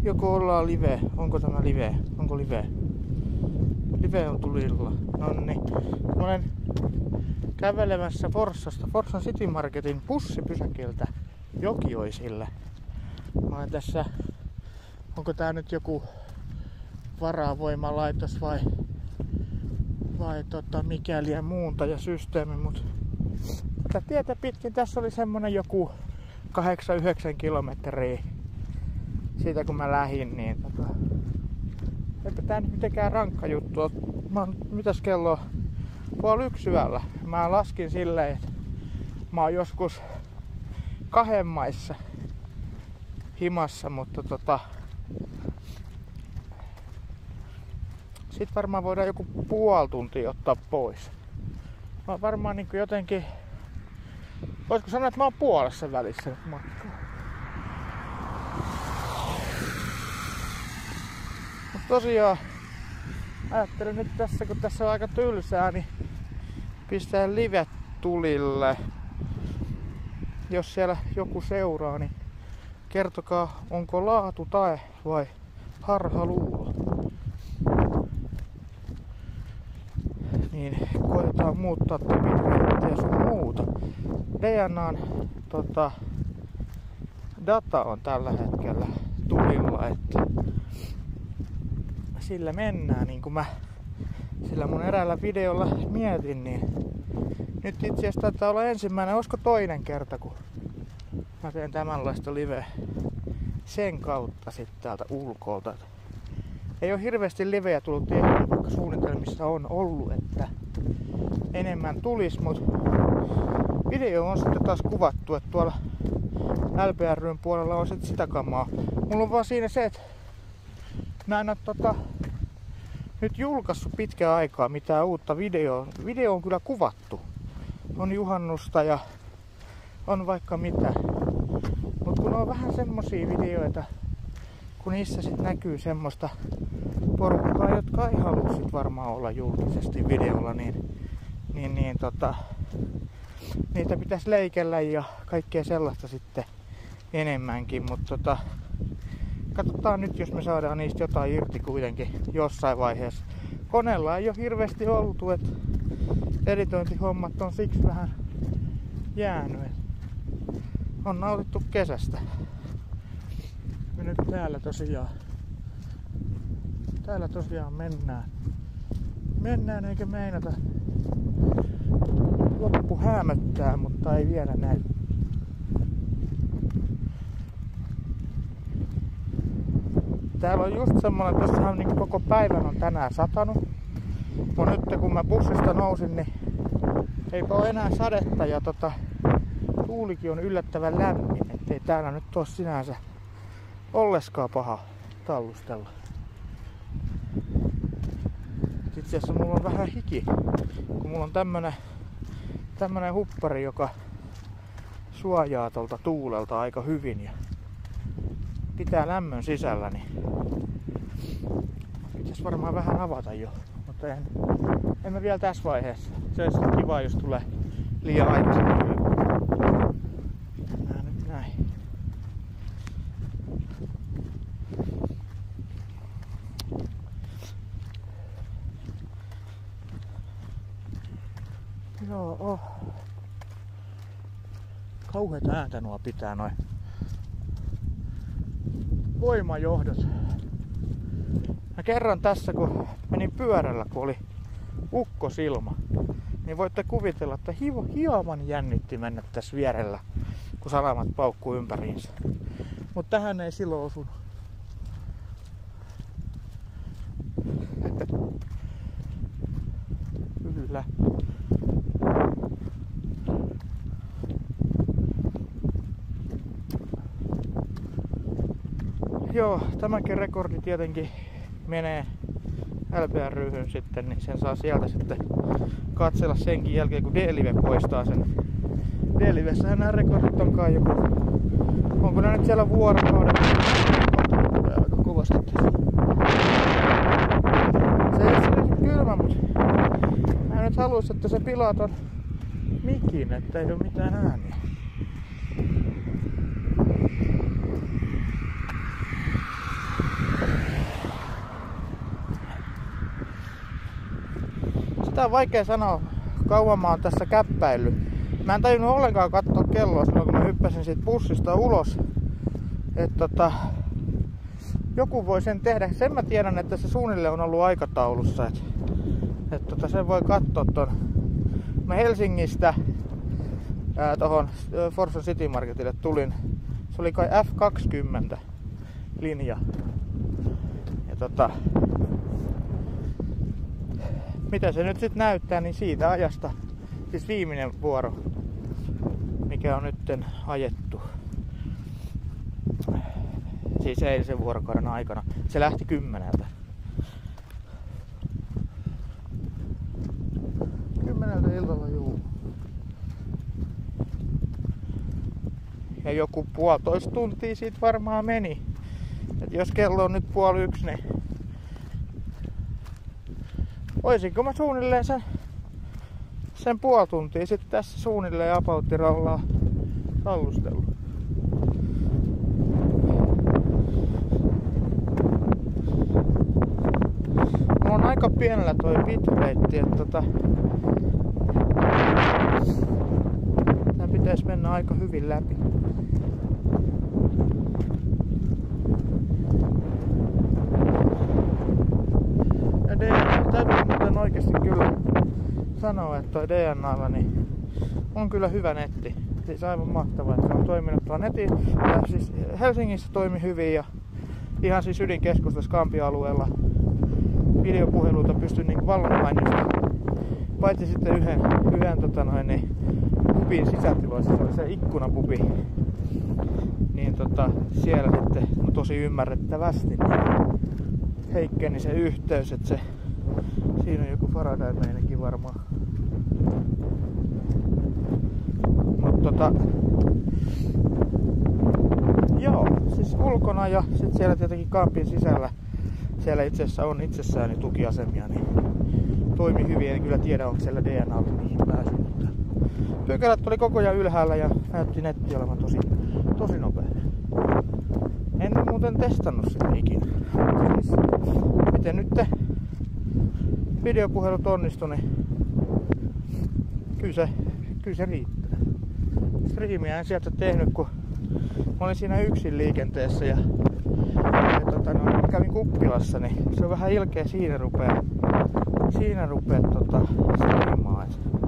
Joko ollaan live? Onko tämä live? Onko live? Live on tulilla. Nonni. Mä olen kävelemässä Forssasta, Forssan City Marketin bussipysäkiltä Jokioisille. Mä olen tässä, onko tää nyt joku varavoimalaitos vai mikäli muuntajasysteemi, mut tätä tietä pitkin tässä oli semmonen joku 8-9 kilometriä siitä kun mä lähdin, niin eipä tää nyt mitenkään rankka juttu ole. Mitäs kello on? 12:30 yöllä. Mä laskin silleen, että mä oon joskus 2 maissa himassa, mutta sit varmaan voidaan joku puoli tuntia ottaa pois. Mä oon varmaan niinku jotenkin, voisiko sanoa, että mä oon puolessa välissä nyt matkaa. Mut tosiaan ajattelin nyt tässä, kun tässä on aika tylsää, niin pistää live tulille. Jos siellä joku seuraa, niin kertokaa, onko laatu tae vai harhaluulo. Niin koitetaan muuttaa tapit ja sun muuta. DNAn data on tällä hetkellä tulilla, että sillä mennään, niin kuin mä sillä mun eräällä videolla mietin, niin nyt itse asiassa taitaa olla ensimmäinen, olisiko toinen kerta, kun mä teen tämänlaista liveä sen kautta sitten täältä ulkolta. Ei ole hirveästi livejä tullut tehtyä, vaikka suunnitelmissa on ollut, että enemmän tulisi, mutta video on sitten taas kuvattu, että tuolla LPRyn puolella on sitten sitä kamaa. Mulla on vaan siinä se, että mä en ole nyt julkaissut pitkään aikaa mitään uutta videoa. Video on kyllä kuvattu. On juhannusta ja on vaikka mitä. Mut kun on vähän semmosia videoita, kun niissä sit näkyy semmoista porukkaa, jotka ei halua sit varmaan olla julkisesti videolla, niin niitä pitäisi leikellä ja kaikkea sellaista sitten enemmänkin, mutta katsotaan nyt, jos me saadaan niistä jotain irti kuitenkin jossain vaiheessa. Koneella ei ole hirveästi oltu, että editointihommat on siksi vähän jäänyt. On nautittu kesästä. Me nyt täällä tosiaan mennään eikä meinata loppu hämöttää, mutta ei vielä näy. Täällä on just semmonen, tossahan niin koko päivän on tänään satanut. Mutta nyt kun mä bussista nousin, niin eipä ole enää sadetta ja tuulikin on yllättävän lämmin. Ettei täällä nyt ole sinänsä olleskaan paha tallustella. Itse asiassa mulla on vähän hiki, kun mulla on tämmönen huppari, joka suojaa tolta tuulelta aika hyvin ja pitää lämmön sisällä, niin pitäisi varmaan vähän avata jo, mutta en mä vielä tässä vaiheessa. Se olisi kiva, jos tulee liian aikaisin. Mennään nyt näin. Joo, kauheeta ääntä nuo pitää noin voimajohdot. Mä kerran tässä, kun menin pyörällä, kun oli ukkosilma, niin voitte kuvitella, että hieman jännitti mennä tässä vierellä, kun salamat paukkuu ympäriinsä. Mutta tähän ei silloin osunut. Kyllä. Joo, tämäkin rekordi tietenkin menee LPRyhyn sitten, niin sen saa sieltä sitten katsella senkin jälkeen, kun D-Live poistaa sen. D-Livessähän nämä rekordit onkaan joku, onko ne nyt siellä vuorokauden aika kovasti. Se ei ole kylmä, mutta mä nyt haluaisin, että se pilaa ton mikin, että ei ole mitään ääniä. Sitä on vaikea sanoa, kauan mä oon tässä käppäillyt. Mä en tajunnut ollenkaan katsoa kelloa silloin, kun mä hyppäsin siitä bussista ulos. Että joku voi sen tehdä. Sen mä tiedän, että se suunnilleen on ollut aikataulussa. Että sen voi katsoa ton. Mä Helsingistä tohon Forza City Marketille tulin. Se oli kai F20 linja. Ja mitä se nyt sit näyttää, niin siitä ajasta. Siis viimeinen vuoro, mikä on nytten ajettu. Siis eilisen vuorokauden aikana. Se lähti 10. 10 illalla, juu. Ja joku 1,5 tuntia siitä varmaan meni. Et jos kello on nyt 12:30, niin oisinko mä suunnilleen sen 0,5 tuntia sitten tässä suunnilleen apauttirallaa tallustellut. Mulla on aika pienellä toi bitrate, että tän pitäis mennä aika hyvin läpi. Ja täytyy muuten oikeesti kyllä sanoa, että toi DNAlla niin on kyllä hyvä netti. Siis aivan mahtavaa, että se on toiminut tuolla netin. Ja siis Helsingissä toimi hyvin ja ihan siis ydinkeskustassa Kampin-alueella videopuheluita pystyn niin vallanpainosta. Paitsi sitten yhden pubin sisätiloissa, se oli se ikkunapubi. Niin siellä sitten tosi ymmärrettävästi heikkeni se yhteys, että siinä on joku Faraday-meininki varmaan. Mutta joo, siis ulkona ja sit siellä tietenkin Kampin sisällä, siellä itse asiassa on itsessään tukiasemia, niin toimi hyvin. En kyllä tiedä, onko siellä DNAlla niihin pääsy, mutta pykälät oli koko ajan ylhäällä ja näytti netti olevan tosi nopea. En muuten testannut sitä ikinä. Siis, miten nyt videopuhelut onnistui, niin kyllä se riittää. Striimiä en sieltä tehnyt, kun mä olin siinä yksin liikenteessä ja kävin kuppilassa, niin se on vähän ilkeä siinä rupeaa striimaa.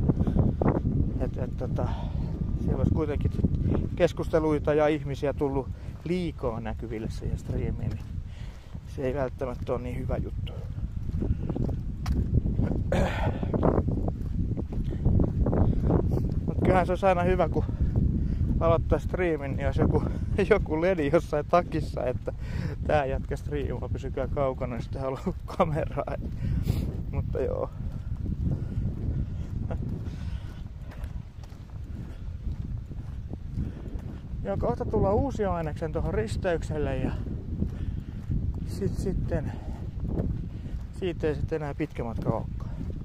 Siellä olisi kuitenkin keskusteluita ja ihmisiä tullut liikaa näkyville siihen striimiin, niin se ei välttämättä ole niin hyvä juttu. Mut kyllähän se olisi aina hyvä, kun aloittaa striimin, niin jos joku ledi jossain takissa, että tää jätkä striimaa, pysykää kaukana, jos te haluaa kameraa. Mutta joo. Joo, kohta tullaan Uusioaineksen tuohon risteykselle ja sitten siitä ei sitten enää pitkä matka olekaan.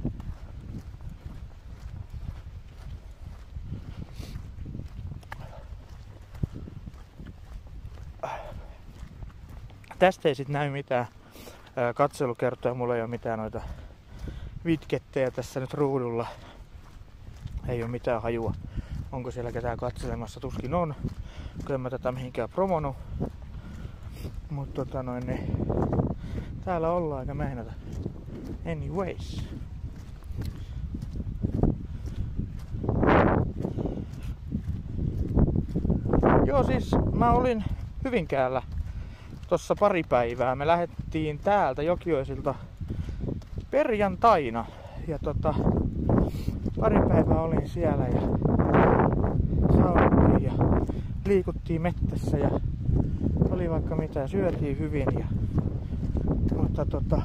Tästä ei sitten näy mitään katselukertoja, mulla ei ole mitään noita widgettejä tässä nyt ruudulla. Ei ole mitään hajua. Onko siellä ketään katselemassa? Tuskin on. Kyllä en mä tätä mihinkään promonut. Mutta niin täällä ollaan eikä meinata. Anyways. Joo, siis mä olin Hyvinkäällä tossa pari päivää. Me lähdettiin täältä Jokioisilta perjantaina. Ja pari päivää olin siellä ja saunattiin ja liikuttiin mettässä ja oli vaikka mitä, syötiin hyvin ja mutta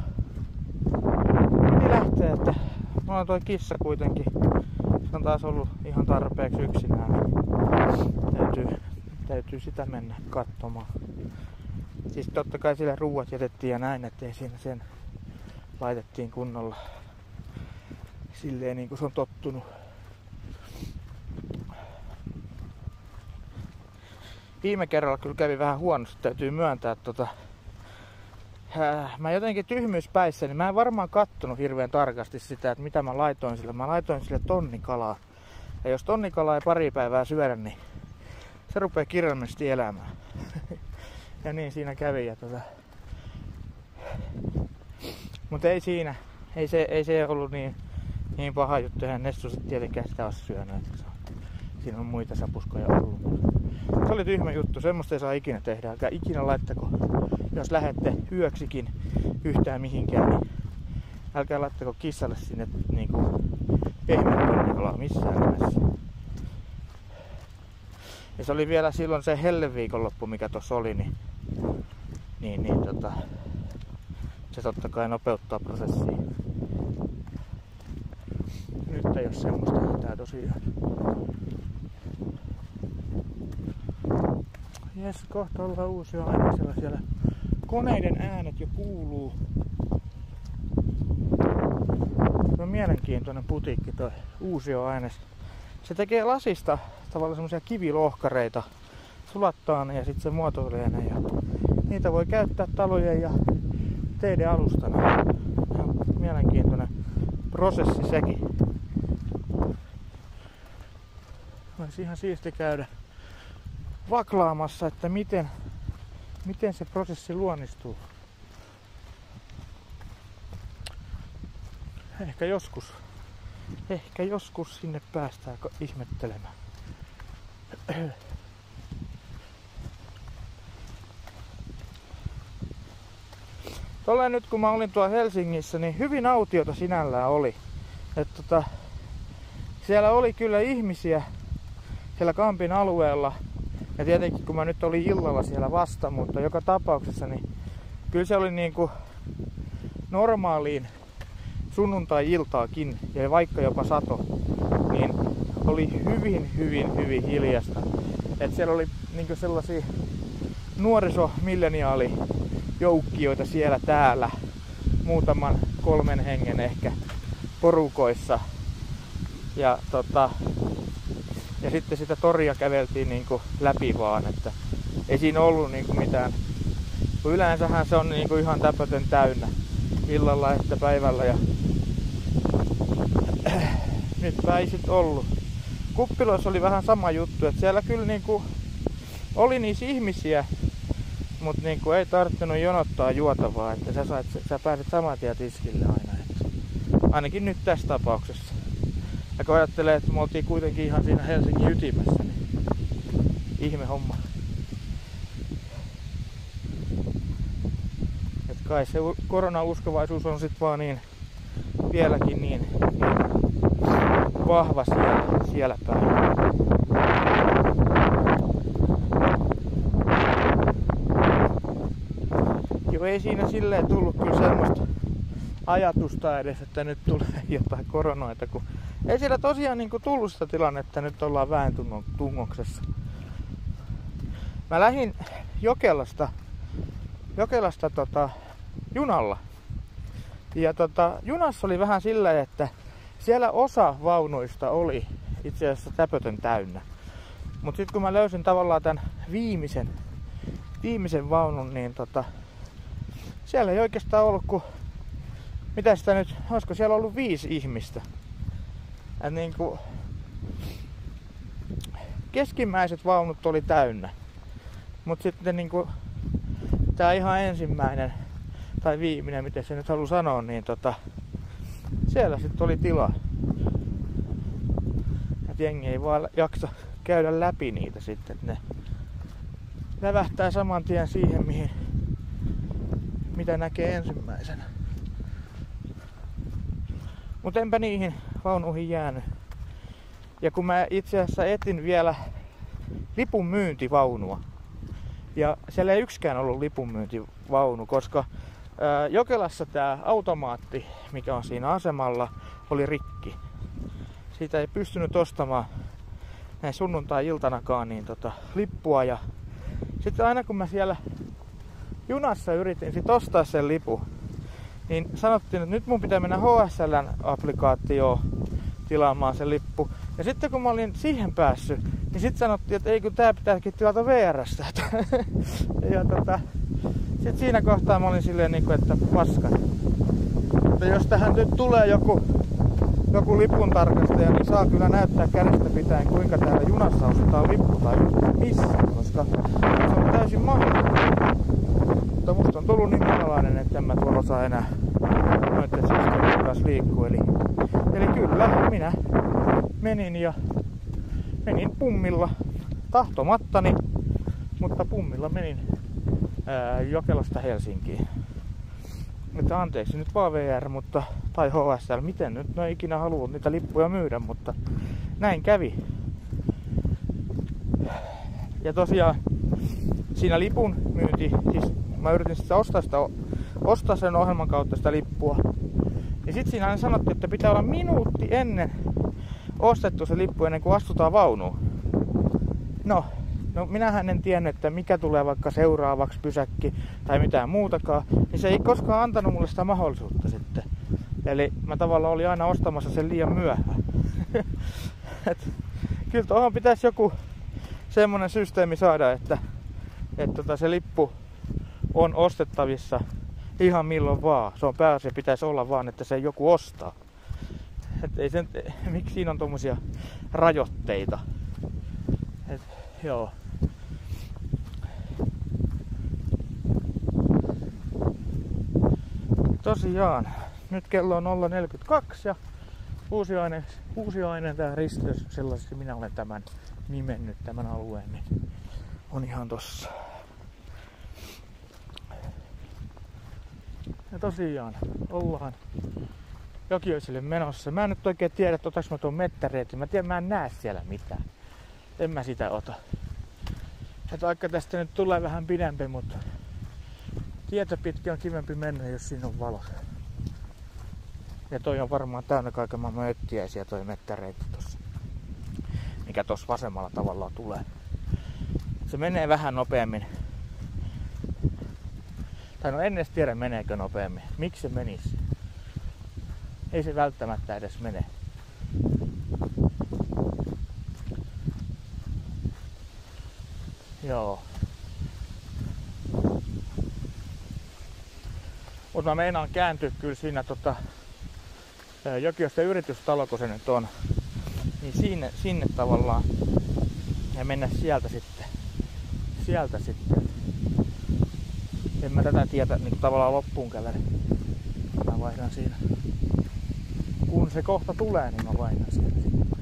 piti lähteä, että mulla on toi kissa kuitenkin, se on taas ollut ihan tarpeeksi yksinään. Täytyy sitä mennä katsomaan. Siis totta kai sille ruuat jätettiin ja näin, ettei siinä sen laitettiin kunnolla silleen niin kuin se on tottunut. Viime kerralla kyllä kävi vähän huonosti, täytyy myöntää, että mä jotenkin tyhmyyspäissä, niin mä en varmaan kattonut hirveän tarkasti sitä, että mitä mä laitoin sille. Mä laitoin sille tonnikalaa. Ja jos tonnikalaa ei pari päivää syödä, niin se rupeaa kirjaimellisesti elämään. Ja niin siinä kävi. Mutta ei siinä. Ei se ollut niin paha juttu. Eihän Nessuset tietenkään sitä ole syönyt. Siinä on muita sapuskoja ollut. Se oli tyhmä juttu. Semmoista ei saa ikinä tehdä. Älkää ikinä laittako, jos lähette yöksikin yhtään mihinkään, niin älkää laittako kissalle sinne niinku pehmeä tonnikalaa missään nimessä. Ja se oli vielä silloin se helleviikonloppu, mikä tuossa oli, niin se totta kai nopeuttaa prosessia. Nyt ei ole semmoista hätää tosiaan. Jes, kohta ollaan Uusioaineksella. Siellä koneiden äänet jo kuuluu. Se on mielenkiintoinen putiikki toi Uusioaines. Se tekee lasista tavallaan semmosia kivilohkareita. Sulattaa ne ja sitten se muotoilee ne. Ja niitä voi käyttää talojen ja teiden alustana. Ihan mielenkiintoinen prosessi sekin. Olisi ihan siisti käydä vaklaamassa, että miten se prosessi luonnistuu. Ehkä joskus sinne päästään ihmettelemään. Tolleen nyt kun mä olin tuolla Helsingissä, niin hyvin autiota sinällään oli. Että siellä oli kyllä ihmisiä siellä Kampin alueella. Ja tietenkin kun mä nyt olin illalla siellä vasta, mutta joka tapauksessa niin kyllä se oli niinku normaaliin sunnuntai-iltaakin ja vaikka jopa sato, niin oli hyvin hiljasta. Et siellä oli niinku sellaisia nuorisomilleniaalijoukkioita siellä täällä, muutaman 3 hengen ehkä porukoissa. Ja sitten sitä toria käveltiin niinku läpi vaan, että ei siinä ollut niinku mitään. Kun yleensähän se on niinku ihan täpötön täynnä illalla että päivällä ja nytpä ei sit ollut. Kuppiloissa oli vähän sama juttu, että siellä kyllä niinku oli niissä ihmisiä, mutta niinku ei tarvinnut jonottaa juotavaa, että sä pääset saman tien tiskille aina. Että ainakin nyt tässä tapauksessa. Ja kun ajattelee, että me oltiin kuitenkin ihan siinä Helsingin ytimessä, niin ihme homma. Et kai se koronauskovaisuus on sit vaan vieläkin niin vahva siellä päin. Joo, ei siinä silleen tullut kyllä semmoista ajatusta edes, että nyt tulee jotain koronoita, kun ei siellä tosiaan niinku tullut sitä tilannetta, että nyt ollaan väen tungoksessa. Mä lähdin Jokelasta junalla. Ja junassa oli vähän silleen, että siellä osa vaunuista oli itse asiassa täpötön täynnä. Mut sit kun mä löysin tavallaan tän viimeisen vaunun, niin siellä ei oikeastaan ollut kuin, mitä sitä nyt, olisiko siellä ollut 5 ihmistä. Et niinku, keskimmäiset vaunut oli täynnä. Mut sitten niinku, tää ihan ensimmäinen tai viimeinen, miten se nyt haluaa sanoa, niin siellä sitten oli tilaa. Et jengi ei vaan jaksa käydä läpi niitä sitten, että ne lävähtää saman tien siihen, mitä näkee ensimmäisenä. Mut enpä niihin vaunuihin jäänyt. Ja kun mä itse asiassa etin vielä lipun myyntivaunua. Ja siellä ei yksikään ollut lipunmyyntivaunu, koska Jokelassa tää automaatti, mikä on siinä asemalla, oli rikki. Siitä ei pystynyt ostamaan näin sunnuntai-iltanakaan lippua. Ja sitten aina kun mä siellä junassa yritin sit ostaa sen lipun, niin sanottiin, että nyt mun pitää mennä HSL-applikaatioon tilaamaan se lippu. Ja sitten kun mä olin siihen päässyt, niin sitten sanottiin, että ei kun tää pitääkin tilata VR:stä. Ja Sitten siinä kohtaa mä olin silleen niinku, että paskat. Että jos tähän nyt tulee joku lipuntarkastaja, niin saa kyllä näyttää kädestä pitäen, kuinka täällä junassa ostetaan lippu tai missään, koska se on täysin mahdollista. Mutta musta on tullut niin monenlainen, että en mä tuolla saa enää noitten systeemien kanssa liikkua. Eli kyllä, minä menin pummilla tahtomattani, mutta pummilla menin Jokelasta Helsinkiin. Että anteeksi nyt vaan VR, tai HSL, miten nyt no ikinä haluat niitä lippuja myydä, mutta näin kävi. Ja tosiaan siinä lipun myynti, siis mä yritin sitä ostaa sen ohjelman kautta sitä lippua. Ja sit siinä sanottiin, että pitää olla minuutti ennen ostettu se lippu ennen kuin astutaan vaunuun. No minähän en tiennyt, että mikä tulee vaikka seuraavaksi pysäkki tai mitään muutakaan, niin se ei koskaan antanut mulle sitä mahdollisuutta sitten. Eli mä tavallaan olin aina ostamassa sen liian myöhään. Kyllä tuohon pitäisi joku semmonen systeemi saada, että se lippu on ostettavissa ihan milloin vaan. Se on pääasia, pitäisi olla vaan, että se joku ostaa. Miksi siinä on tommosia rajoitteita? Joo. Tosiaan, nyt kello on 0.42 ja Uusiainen tää risteys, sellaisesti minä olen tämän nimennyt tämän alueen, niin on ihan tossa. Ja tosiaan, ollaan Jokioisille menossa. Mä en nyt oikein tiedä, että otaks mä tuon mettäreitin. Mä en näe siellä mitään. En mä sitä ota. Että vaikka tästä nyt tulee vähän pidempi, mutta tietä pitkin on kivempi mennä, jos siinä on valot. Ja toi on varmaan täynnä kaiken maailman öttiäisiä toi mettäreitti tossa. Mikä tossa vasemmalla tavallaan tulee. Se menee vähän nopeammin. Tai no en edes tiedä meneekö nopeammin. Miksi se menisi? Ei se välttämättä edes mene. Joo. Mutta mä meinaan kääntyä kyllä siinä Jokiosta yritystalo, kun se nyt on. Niin sinne tavallaan. Ja mennä sieltä sitten. En mä tätä tietä niin tavallaan loppuun kävele. Mä vaihdan siinä. Kun se kohta tulee, niin mä vaihdan siinä.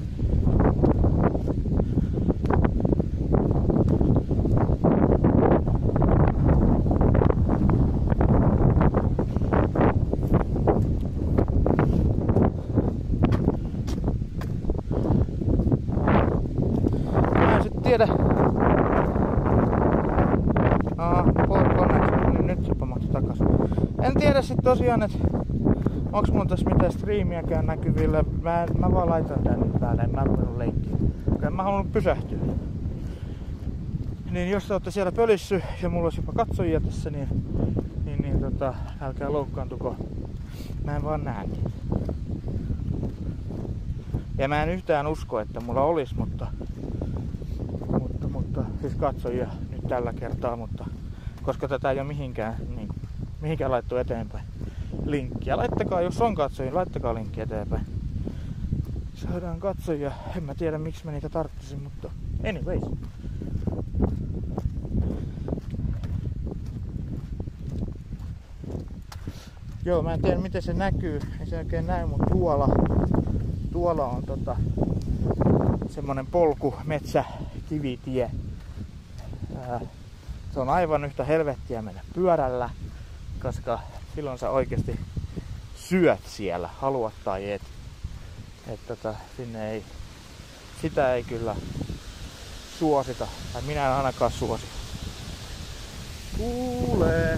Mä en sit tiedä. Nyt se pamahti takas. En tiedä sit tosiaan, että onks mun tässä mitään striimiäkään näkyvillä. Mä vaan laitan tän nyt päälle, en mä ruvennut leikkiä. En mä halunnut pysähtyä. Niin jos te ootte siellä pölissy ja mulla olisi jopa katsojia tässä, niin älkää loukkaantuko. Mä en vaan näe niitä. Ja mä en yhtään usko, että mulla olisi, mutta siis katsojia nyt tällä kertaa, mutta koska tätä ei ole mihinkään laittu eteenpäin linkkiä. Laittakaa, jos on katsojia, laittakaa linkki eteenpäin. Saadaan katsojia. En mä tiedä miksi mä niitä tarttisin, mutta anyways. Joo, mä en tiedä miten se näkyy. Ei se oikein näy, mutta tuolla on semmonen polku, metsä, kivitie. Se on aivan yhtä helvettiä mennä pyörällä, koska silloin sä oikeesti syöt siellä, haluat tai et. Sitä ei kyllä suosita, tai minä en ainakaan suosi. Kuulee.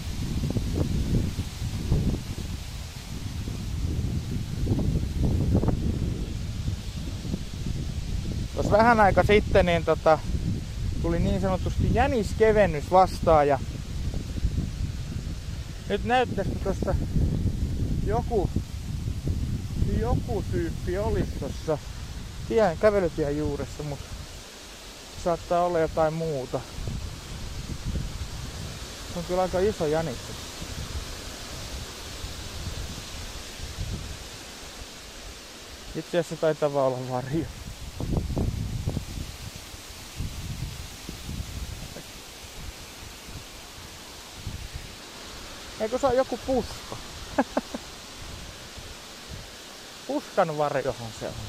Tuossa vähän aika sitten niin tuli niin sanotusti jäniskevennys vastaan ja nyt näyttäisi, että tuossa joku tyyppi olisi tuossa kävelytien juuressa, mutta saattaa olla jotain muuta. On kyllä aika iso jänikkä. Itse asiassa taitaa olla varjo. Eikö se ole joku puska? Puskan varjohan se on.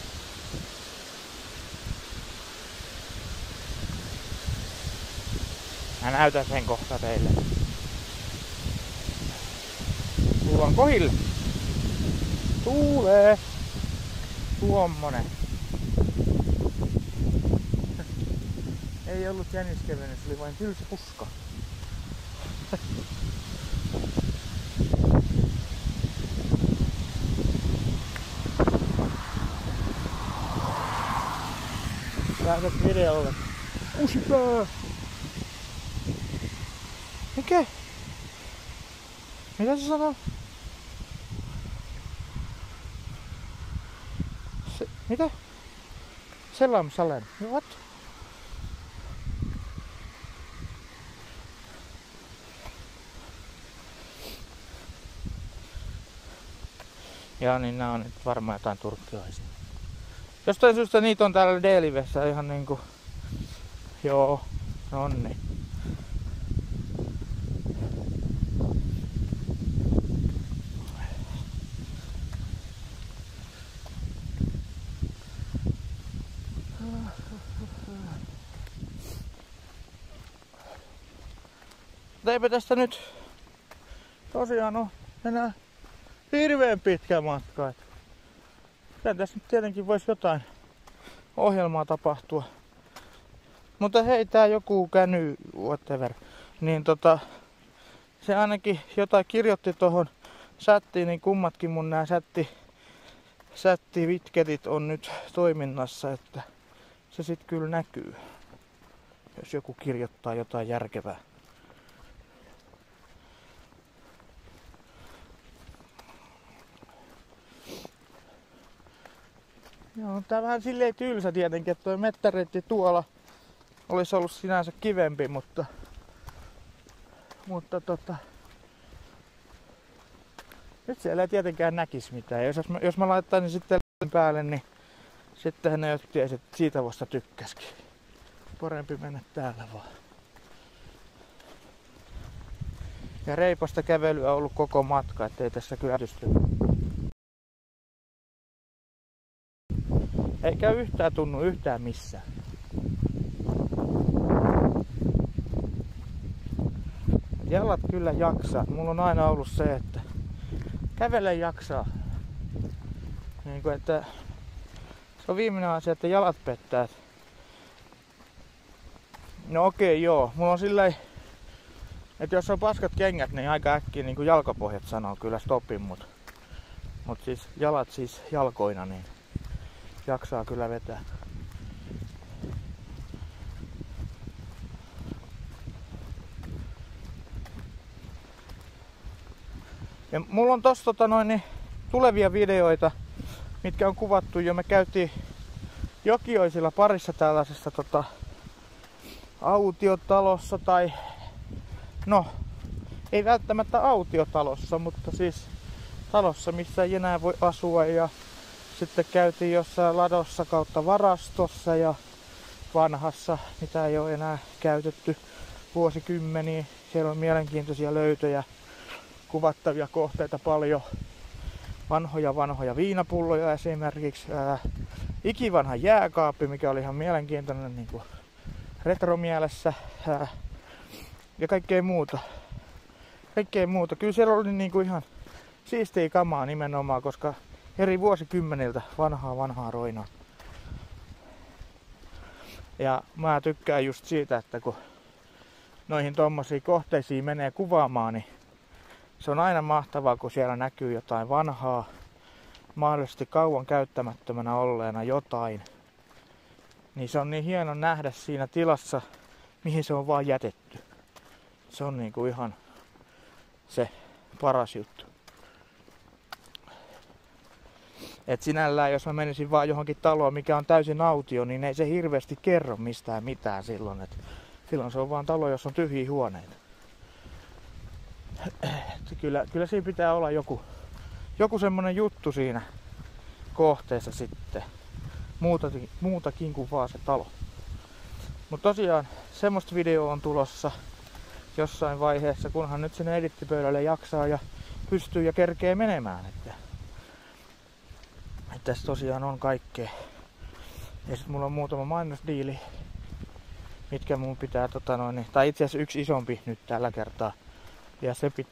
Mä näytän sen kohta teille. Tullaan kohille. Tuulee. Tuommonen. Ei ollut jäniskevennys, oli vain tylsä puska. Lähdet videolle. Usipää! Mikä? Mitä se sanoo? Mitä? Selam Salem. What? Ja niin nää on nyt varmaan jotain turkkilaisia. Jostain syystä niitä on täällä D-livessä ihan niinku... Joo, nonni. Eipä tästä nyt tosiaan ole enää hirveän pitkä matka. Kyllä tässä nyt tietenkin voisi jotain ohjelmaa tapahtua. Mutta hei, tää joku käny, whatever, niin se ainakin jotain kirjoitti tohon chattiin, niin kummatkin mun nää chattivitketit on nyt toiminnassa, että se sit kyllä näkyy, jos joku kirjoittaa jotain järkevää. Joo, tää vähän silleen tylsä tietenkin, että toi mettäreitti tuolla olisi ollut sinänsä kivempi, mutta nyt siellä ei tietenkään näkisi mitään. Jos mä laittaisin sitten päälle, niin sittenhän ne jotkut tiesi, että siitä vasta tykkäskin. Parempi mennä täällä vaan. Ja reipasta kävelyä on ollut koko matka, ettei tässä kyllä ätysty. Eikä yhtään tunnu yhtään missään. Jalat kyllä jaksaa. Mulla on aina ollut se, että kävele jaksaa. Niin kuin, että se on viimeinen asia, että jalat pettää. No okei, joo. Mulla on silleen, että jos on paskat kengät, niin aika äkkiä niin kuin jalkapohjat sanoo kyllä stopin, mut siis jalat siis jalkoina, niin jaksaa kyllä vetää. Ja mulla on tossa tulevia videoita, mitkä on kuvattu jo. Me käytiin Jokioisilla parissa tällaisessa autiotalossa tai no, ei välttämättä autiotalossa, mutta siis talossa, missä ei enää voi asua, ja sitten käytiin jossain ladossa kautta varastossa ja vanhassa, mitä ei ole enää käytetty vuosikymmeniä. Siellä on mielenkiintoisia löytöjä, kuvattavia kohteita paljon. Vanhoja viinapulloja esimerkiksi. Ikivanha jääkaappi, mikä oli ihan mielenkiintoinen niin kuin retromielessä. Ja kaikkea muuta. Kyllä siellä oli niin kuin ihan siistiä kamaa nimenomaan, koska eri vuosikymmeniltä vanhaa roinaa. Ja mä tykkään just siitä, että kun noihin tommosiin kohteisiin menee kuvaamaan, niin se on aina mahtavaa, kun siellä näkyy jotain vanhaa, mahdollisesti kauan käyttämättömänä olleena jotain. Niin se on niin hieno nähdä siinä tilassa, mihin se on vaan jätetty. Se on niinku ihan se paras juttu. Et sinällään, jos mä menisin vaan johonkin taloon, mikä on täysin autio, niin ei se hirveästi kerro mistään mitään silloin. Et silloin se on vaan talo, jossa on tyhjiä huoneita. Kyllä siinä pitää olla joku semmonen juttu siinä kohteessa sitten. Muutakin kuin vaan se talo. Mutta tosiaan semmoista videoa on tulossa jossain vaiheessa, kunhan nyt sinne edittipöydälle jaksaa ja pystyy ja kerkee menemään. Että tässä tosiaan on kaikkea. Ja sit mulla on muutama mainosdiili, mitkä mun pitää tai itse asiassa yksi isompi nyt tällä kertaa. Ja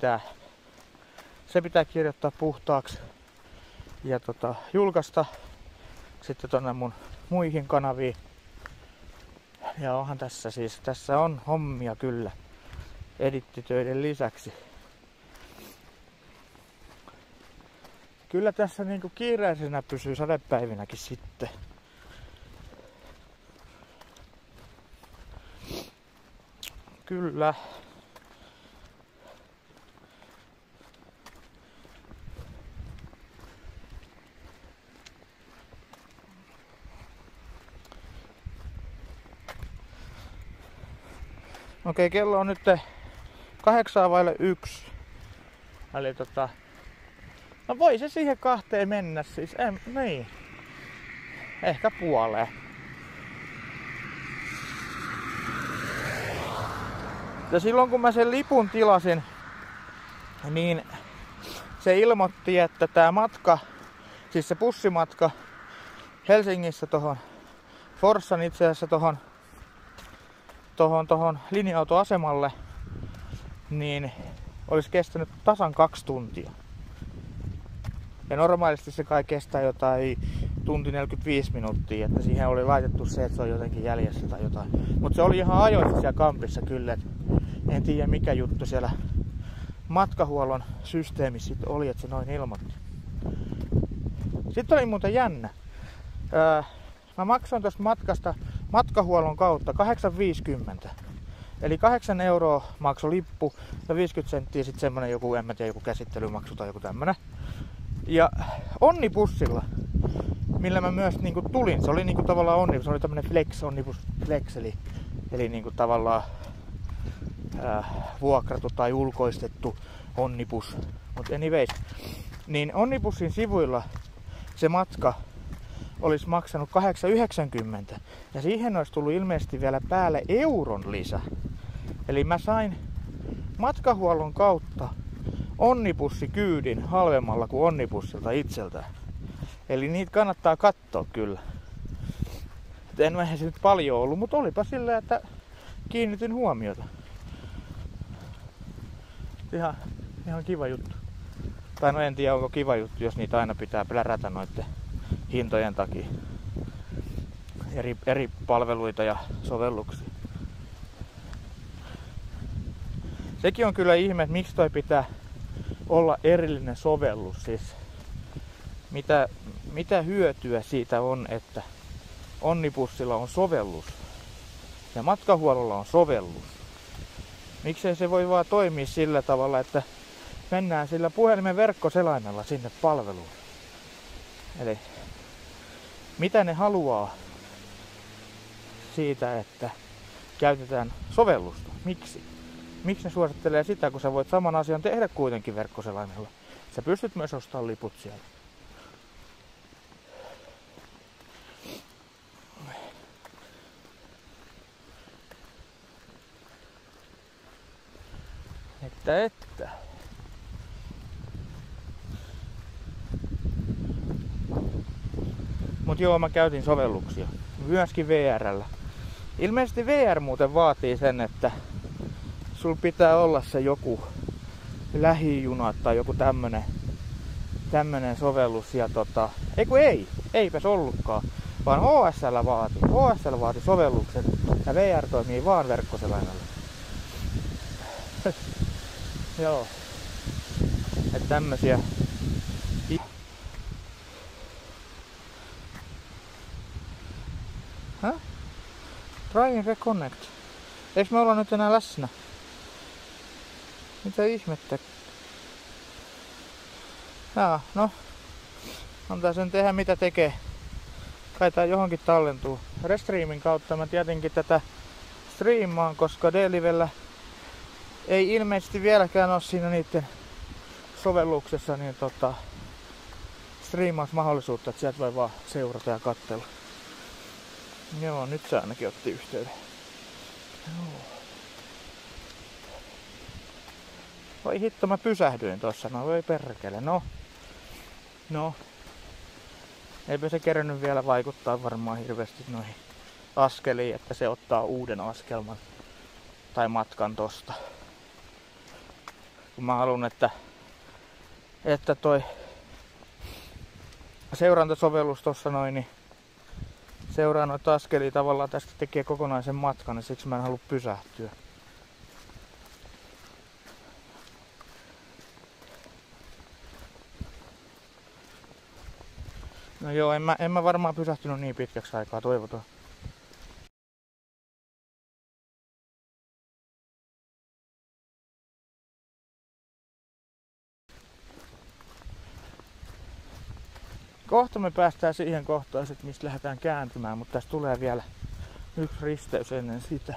se pitää kirjoittaa puhtaaksi ja julkaista sitten tonne mun muihin kanaviin. Ja onhan tässä on hommia kyllä edittitöiden lisäksi. Kyllä tässä niinku kiireisenä pysyy sadepäivinäkin sitten. Kyllä. Okei, kello on nyt 1:08. Eli no voi se siihen 2 mennä siis. Niin. Ehkä puoleen. Ja silloin kun mä sen lipun tilasin, niin se ilmoitti, että tää matka, siis se bussimatka Helsingistä tohon Forssan itse asiassa tohon linja-autoasemalle, niin olisi kestänyt tasan 2 tuntia. Ja normaalisti se kai kestää jotain tunti 45 minuuttia, että siihen oli laitettu se, että se on jotenkin jäljessä tai jotain. Mutta se oli ihan ajoissa siellä kampissa kyllä, että en tiedä mikä juttu siellä matkahuollon systeemissä sitten oli, että se noin ilmoitti. Sitten oli muuten jännä. Mä maksoin tuosta matkasta matkahuollon kautta 8,50. Eli 8 € maksoi lippu ja 50 senttiä sitten semmonen joku käsittelymaksu tai joku tämmönen. Ja Onnibussilla, millä mä myös niinku tulin, se oli niinku tavallaan Onnibus, se oli tämmönen Onnibus Flex, eli niinku tavallaan vuokrattu tai ulkoistettu Onnibus. Mut anyways, niin Onnibussin sivuilla se matka olisi maksanut 8,90 ja siihen olisi tullut ilmeisesti vielä päälle euron lisä. Eli mä sain matkahuollon kautta Onnibussikyydin halvemmalla kuin Onnibussilta itseltään. Eli niitä kannattaa katsoa kyllä. Eihän se nyt paljon ollut, mutta olipa silleen, että kiinnitin huomiota. Ihan kiva juttu. Tai no en tiedä onko kiva juttu, jos niitä aina pitää plärätä noitten hintojen takia. Eri palveluita ja sovelluksia. Sekin on kyllä ihme, että miksi toi pitää olla erillinen sovellus. Siis mitä hyötyä siitä on, että Onnibussilla on sovellus ja matkahuollolla on sovellus. Miksei se voi vaan toimia sillä tavalla, että mennään sillä puhelimen verkkoselaimella sinne palveluun. Eli mitä ne haluaa siitä, että käytetään sovellusta? Miksi? Miksi ne suosittelee sitä, kun sä voit saman asian tehdä kuitenkin verkkoselaimella? Sä pystyt myös ostamaan liput siellä. Että. Mut joo, mä käytin sovelluksia. Myöskin VR:llä. Ilmeisesti VR muuten vaatii sen, että sul pitää olla se joku lähijuna tai joku tämmönen sovellus ja eipäs ollutkaan, vaan OSL vaati sovelluksen ja VR toimii vaan verkkoselaimella. Joo. Että tämmösiä. Try and reconnect. Eiks me olla nyt enää läsnä? Mitä ihmettä? No. Antaa sen tehdä mitä tekee. Kai tää johonkin tallentuu. Restreamin kautta mä tietenkin tätä striimaan, koska D-livellä ei ilmeisesti vieläkään ole siinä niiden sovelluksessa niin striimausmahdollisuutta, että sieltä voi vaan seurata ja katsella. Joo, nyt se ainakin otti yhteyden. Joo. Voi hitto, mä pysähdyin tossa. No voi perkele. No. Eipä se kerännyt vielä vaikuttaa varmaan hirveästi noihin askeliin, että se ottaa uuden askelman tai matkan tosta. Kun mä haluan, että toi seurantasovellus tossa noin, niin seuraa noita askelia tavallaan tästä tekee kokonaisen matkan, ja siksi mä en halua pysähtyä. No joo, en mä varmaan pysähtynyt niin pitkäksi aikaa, toivotaan. Kohta me päästään siihen kohtaan, mistä lähdetään kääntymään, mutta tässä tulee vielä yksi risteys ennen sitä.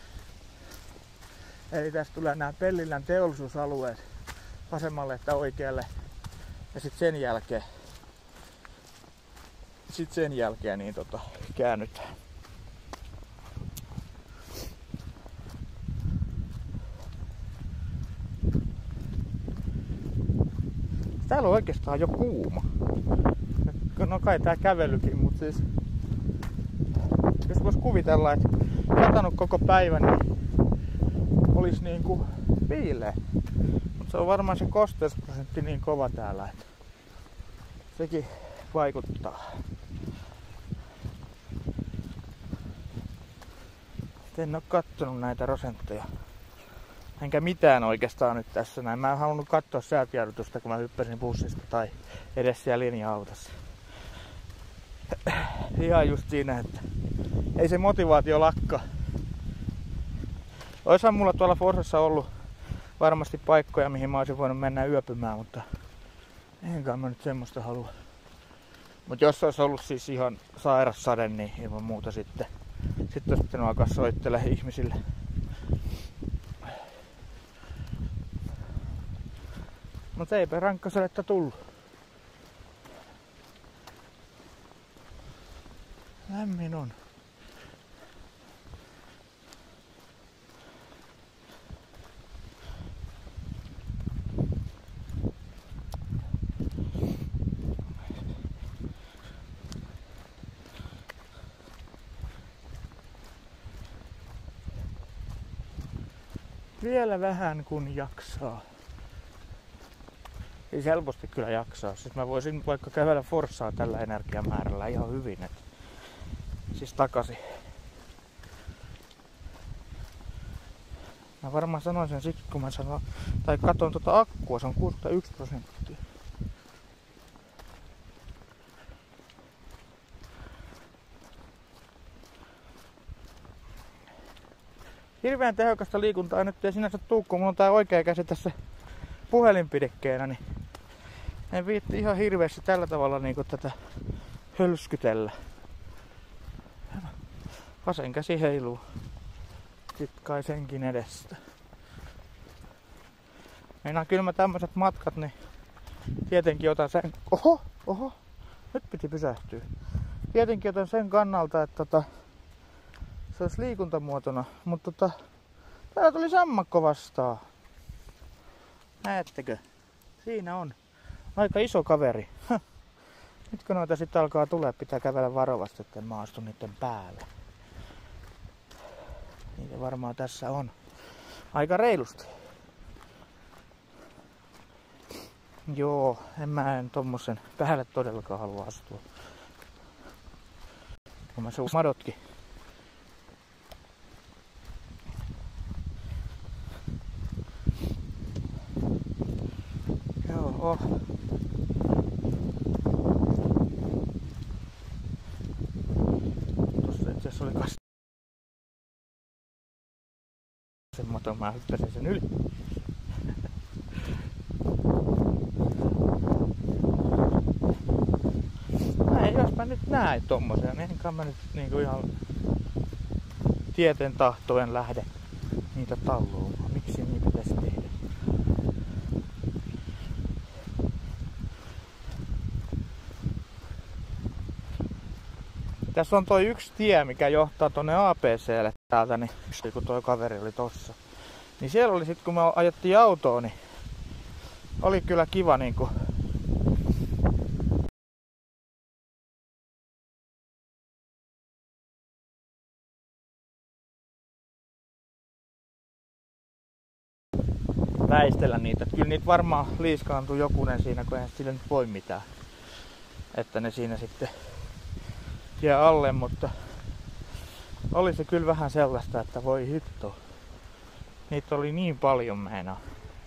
Eli tässä tulee nämä Pellilän teollisuusalueet vasemmalle että oikealle, ja sitten sen jälkeen niin käännytään. Täällä on oikeastaan jo kuuma. No kai tää kävelykin, mutta siis jos vois kuvitella, että satanut koko päivän, niin olisi niinku viileä. Mutta se on varmaan se kosteusprosentti niin kova täällä, että sekin vaikuttaa. En oo kattonut näitä prosentteja. Enkä mitään oikeastaan nyt tässä näin. Mä en halunnut katsoa säätiedotusta, kun mä hyppäsin bussista tai edes siellä linja-autossa. Ihan just siinä, että ei se motivaatio lakkaa. Oishan mulla tuolla Forsassa ollut varmasti paikkoja, mihin mä olisin voinut mennä yöpymään, mutta enkä mä nyt semmoista halua. Mut jos olisi ollut siis ihan sairas sade, niin ilman muuta sitten olisi pitänyt alkaa soittelemaan ihmisille. Mutta eipä rankkasadetta tullut. Lämmin on. Vielä vähän kun jaksaa. Siis helposti kyllä jaksaa. Siis mä voisin vaikka kävellä Forssaa tällä energiamäärällä ihan hyvin. Siis takaisin. Mä varmaan sanoin sen siksi, kun mä katon akkua, se on 61%. Hirveän tehokasta liikuntaa nyt ei sinänsä tuu, kun mulla on tää oikea käsi tässä puhelinpidekkeenä, niin en viitti ihan hirveästi tällä tavalla niinku tätä hölskytellä. Vasen käsi heiluu. Sitten kai senkin edestä. Meinaan kyllä mä tämmöset matkat, niin tietenkin otan sen... Oho! Nyt piti pysähtyä. Tietenkin otan sen kannalta, että se olisi liikuntamuotona, mutta täällä tuli sammakko vastaan. Näettekö? Siinä on. Aika iso kaveri. Nyt kun noita sitten alkaa tulee, pitää kävellä varovasti, etten mä astu niiden päälle. Niitä varmaan tässä on. Aika reilusti. Joo, en tommosen päälle todellakaan halua astua. Kun mä suun madotkin. Joo. Tossa itse asiassa oli semmoinen, mä hyppäsin sen yli. Jos mä nyt näin tommosen, niin enkä mä nyt niinku ihan tieten tahtoen lähde niitä talluumaan. Miksi niin pitää? Tässä on toi yksi tie, mikä johtaa tonne APC:lle täältä, niin kun toi kaveri oli tossa. Niin siellä oli sit, kun me ajettiin autoa, niin oli kyllä kiva niinku väistellä niitä. Kyllä niitä varmaan liiskaantuu jokunen siinä, kun eihän sille nyt voi mitään. Että ne siinä sitten jää alle, mutta oli se kyllä vähän sellaista, että voi hitto. Niitä oli niin paljon meinaa.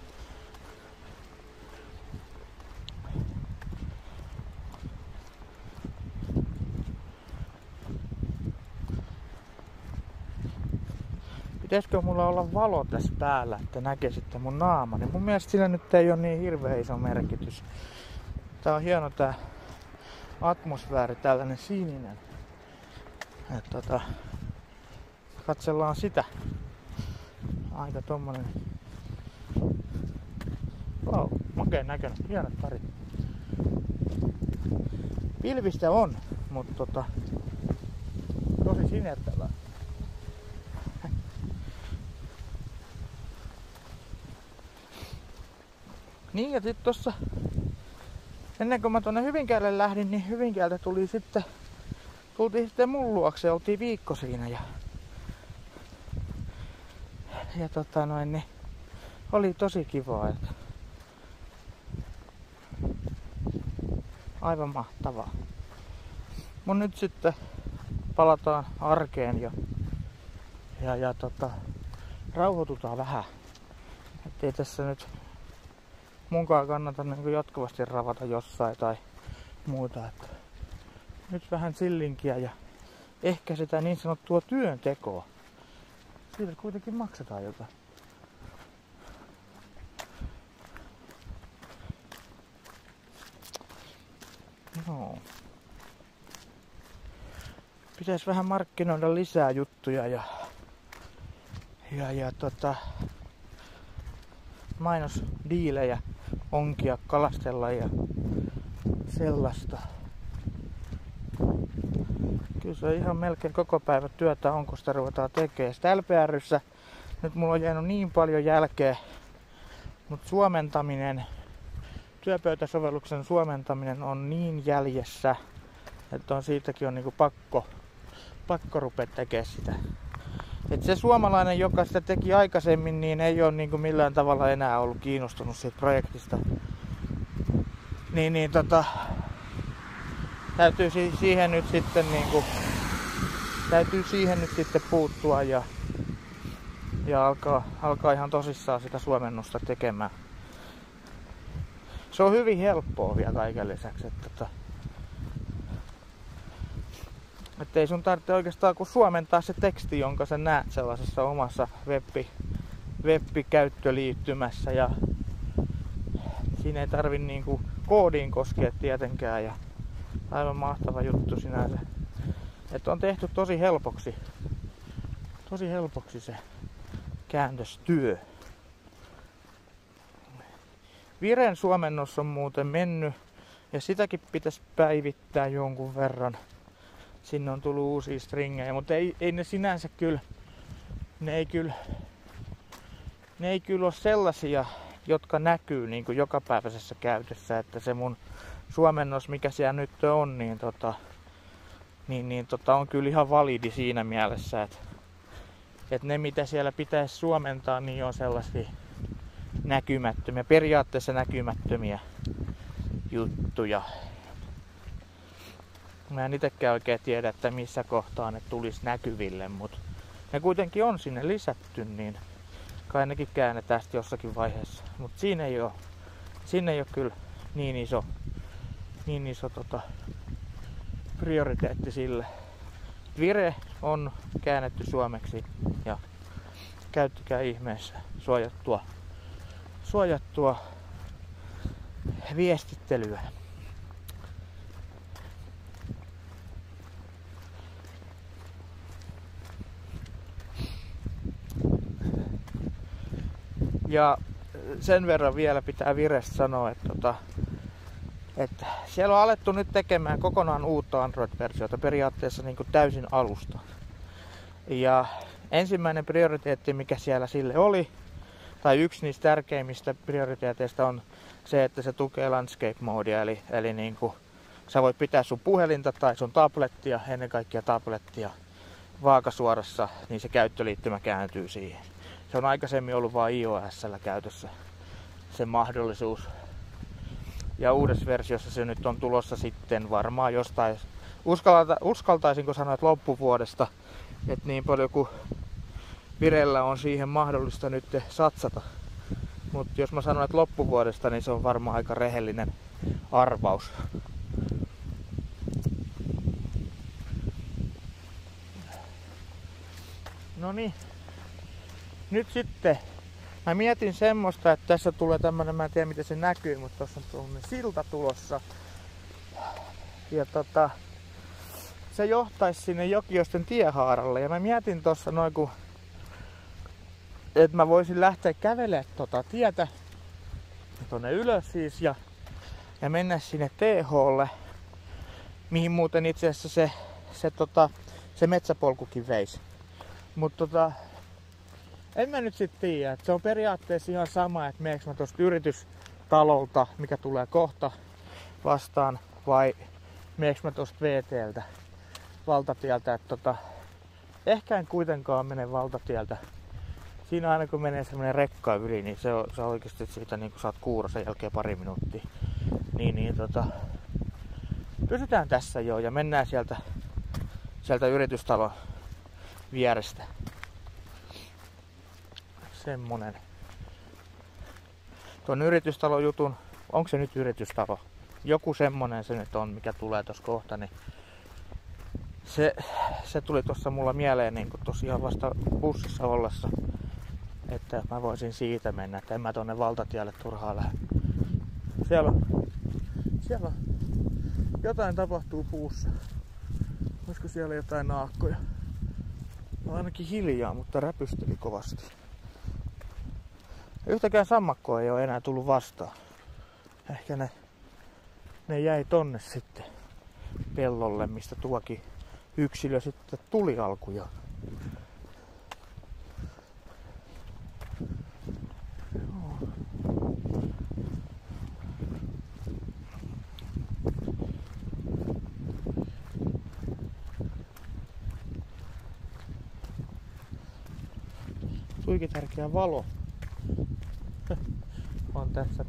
Pitäisikö mulla olla valo tässä päällä, että näkee sitten mun naamani? Mun mielestä sillä nyt ei ole niin hirveän iso merkitys. Tää on hieno tää atmosfääri, tällainen sininen. Katsellaan sitä. Aika tommonen. Wow, makeen näköinen. Hienot parit. Pilvistä on, mutta tosi sinertävää. Niin, ja sit tossa ennen kuin mä tonne Hyvinkäälle lähdin, niin Hyvinkäältä tultiin sitten mun luokse, oltiin viikko siinä ja niin oli tosi kivaa, että aivan mahtavaa. Mun nyt sitten palataan arkeen ja rauhoitutaan vähän, ettei tässä nyt munkaan kannata niin jatkuvasti ravata jossain tai muuta. Että nyt vähän sillinkiä ja ehkä sitä niin sanottua työntekoa. Siitä kuitenkin maksetaan jotain. Joo. Pitäisi vähän markkinoida lisää juttuja ja mainosdiilejä onkia, kalastella ja sellaista. Kyllä se ihan melkein koko päivä työtä on, kun sitä ruvetaan tekemään. Sitä LPR:ssä nyt mulla on jäänyt niin paljon jälkeen, mutta suomentaminen, työpöytäsovelluksen suomentaminen on niin jäljessä, että siitäkin on niinku pakko rupea tekemään sitä. Et se suomalainen, joka sitä teki aikaisemmin, niin ei ole niinku millään tavalla enää ollut kiinnostunut siitä projektista. Täytyy siihen nyt sitten puuttua ja alkaa ihan tosissaan sitä suomennusta tekemään. Se on hyvin helppoa vielä kaiken lisäksi, että ei sun tarvitse oikeastaan kuin suomentaa se teksti, jonka sä näet sellaisessa omassa web-käyttöliittymässä ja siinä ei tarvi niinku koodiin koskea tietenkään ja aivan mahtava juttu sinänsä. Että on tehty tosi helpoksi se käännöstyö. Viren suomennos on muuten mennyt ja sitäkin pitäisi päivittää jonkun verran. Sinne on tullut uusia stringejä, mutta ei ne sinänsä kyllä, ne ei kyllä ole sellaisia, jotka näkyy niin kuin jokapäiväisessä käytössä, että se mun suomennos, mikä siellä nyt on, niin on kyllä ihan validi siinä mielessä, että ne mitä siellä pitäisi suomentaa, niin on sellaisia näkymättömiä, periaatteessa näkymättömiä juttuja. Mä en itekään oikein tiedä, että missä kohtaa ne tulisi näkyville, mutta ne kuitenkin on sinne lisätty, niin kai nekin käännetään sitten jossakin vaiheessa. Mutta siinä ei ole kyllä niin iso prioriteetti sille. Vire on käännetty suomeksi ja käyttäkää ihmeessä suojattua viestittelyä. Ja sen verran vielä pitää Virestä sanoa, että Että siellä on alettu nyt tekemään kokonaan uutta Android-versiota periaatteessa niin kuin täysin alusta. Ja ensimmäinen prioriteetti, mikä siellä sille oli, tai yksi niistä tärkeimmistä prioriteeteista on se, että se tukee landscape-moodia, eli niin kuin sä voit pitää sun puhelinta tai sun tablettia, ennen kaikkea tablettia, vaakasuorassa, niin se käyttöliittymä kääntyy siihen. Se on aikaisemmin ollut vain iOS:llä käytössä se mahdollisuus. Ja uudessa versiossa se nyt on tulossa sitten varmaan jostain, uskaltaisinko sanoa, että loppuvuodesta, että niin paljon kuin Virellä on siihen mahdollista nyt satsata. Mutta jos mä sanon, että loppuvuodesta, niin se on varmaan aika rehellinen arvaus. No niin, nyt sitten mä mietin semmoista, että tässä tulee tämmönen, mä en tiedä miten se näkyy, mutta tuossa on tuollainen silta tulossa. Ja se johtaisi sinne Jokioisten tiehaaralle. Ja mä mietin tossa noin, että mä voisin lähteä kävelemään tietä tonne ylös siis ja mennä sinne TH:lle, mihin muuten itse asiassa se metsäpolkukin veisi. Mutta en mä nyt sit tiedä, että se on periaatteessa ihan sama, että meneekö mä tosta yritystalolta, mikä tulee kohta vastaan, vai meneekö mä tosta VT:ltä, valtatieltä, että ehkä en kuitenkaan mene valtatieltä. Siinä aina kun menee semmonen rekka yli, niin se on oikeesti siitä niin kun saat kuurosen jälkeen pari minuuttia. Pysytään tässä jo ja mennään sieltä yritystalon vierestä. Semmonen. Tuon yritystalon jutun, onko se nyt yritystalo? Joku semmonen se nyt on, mikä tulee tossa kohta, niin se tuli tossa mulla mieleen niin tosiaan vasta bussissa ollessa, että mä voisin siitä mennä, että en mä tonne valtatielle turhaan lähde. Siellä on jotain tapahtuu puussa. Olisiko siellä jotain naakkoja? No ainakin hiljaa, mutta räpysteli kovasti. Yhtäkään sammakkoa ei ole enää tullut vastaan. Ehkä ne jäi tonne sitten pellolle, mistä tuokin yksilö sitten tuli alkujaan. Tuikin tärkeä valo on tässä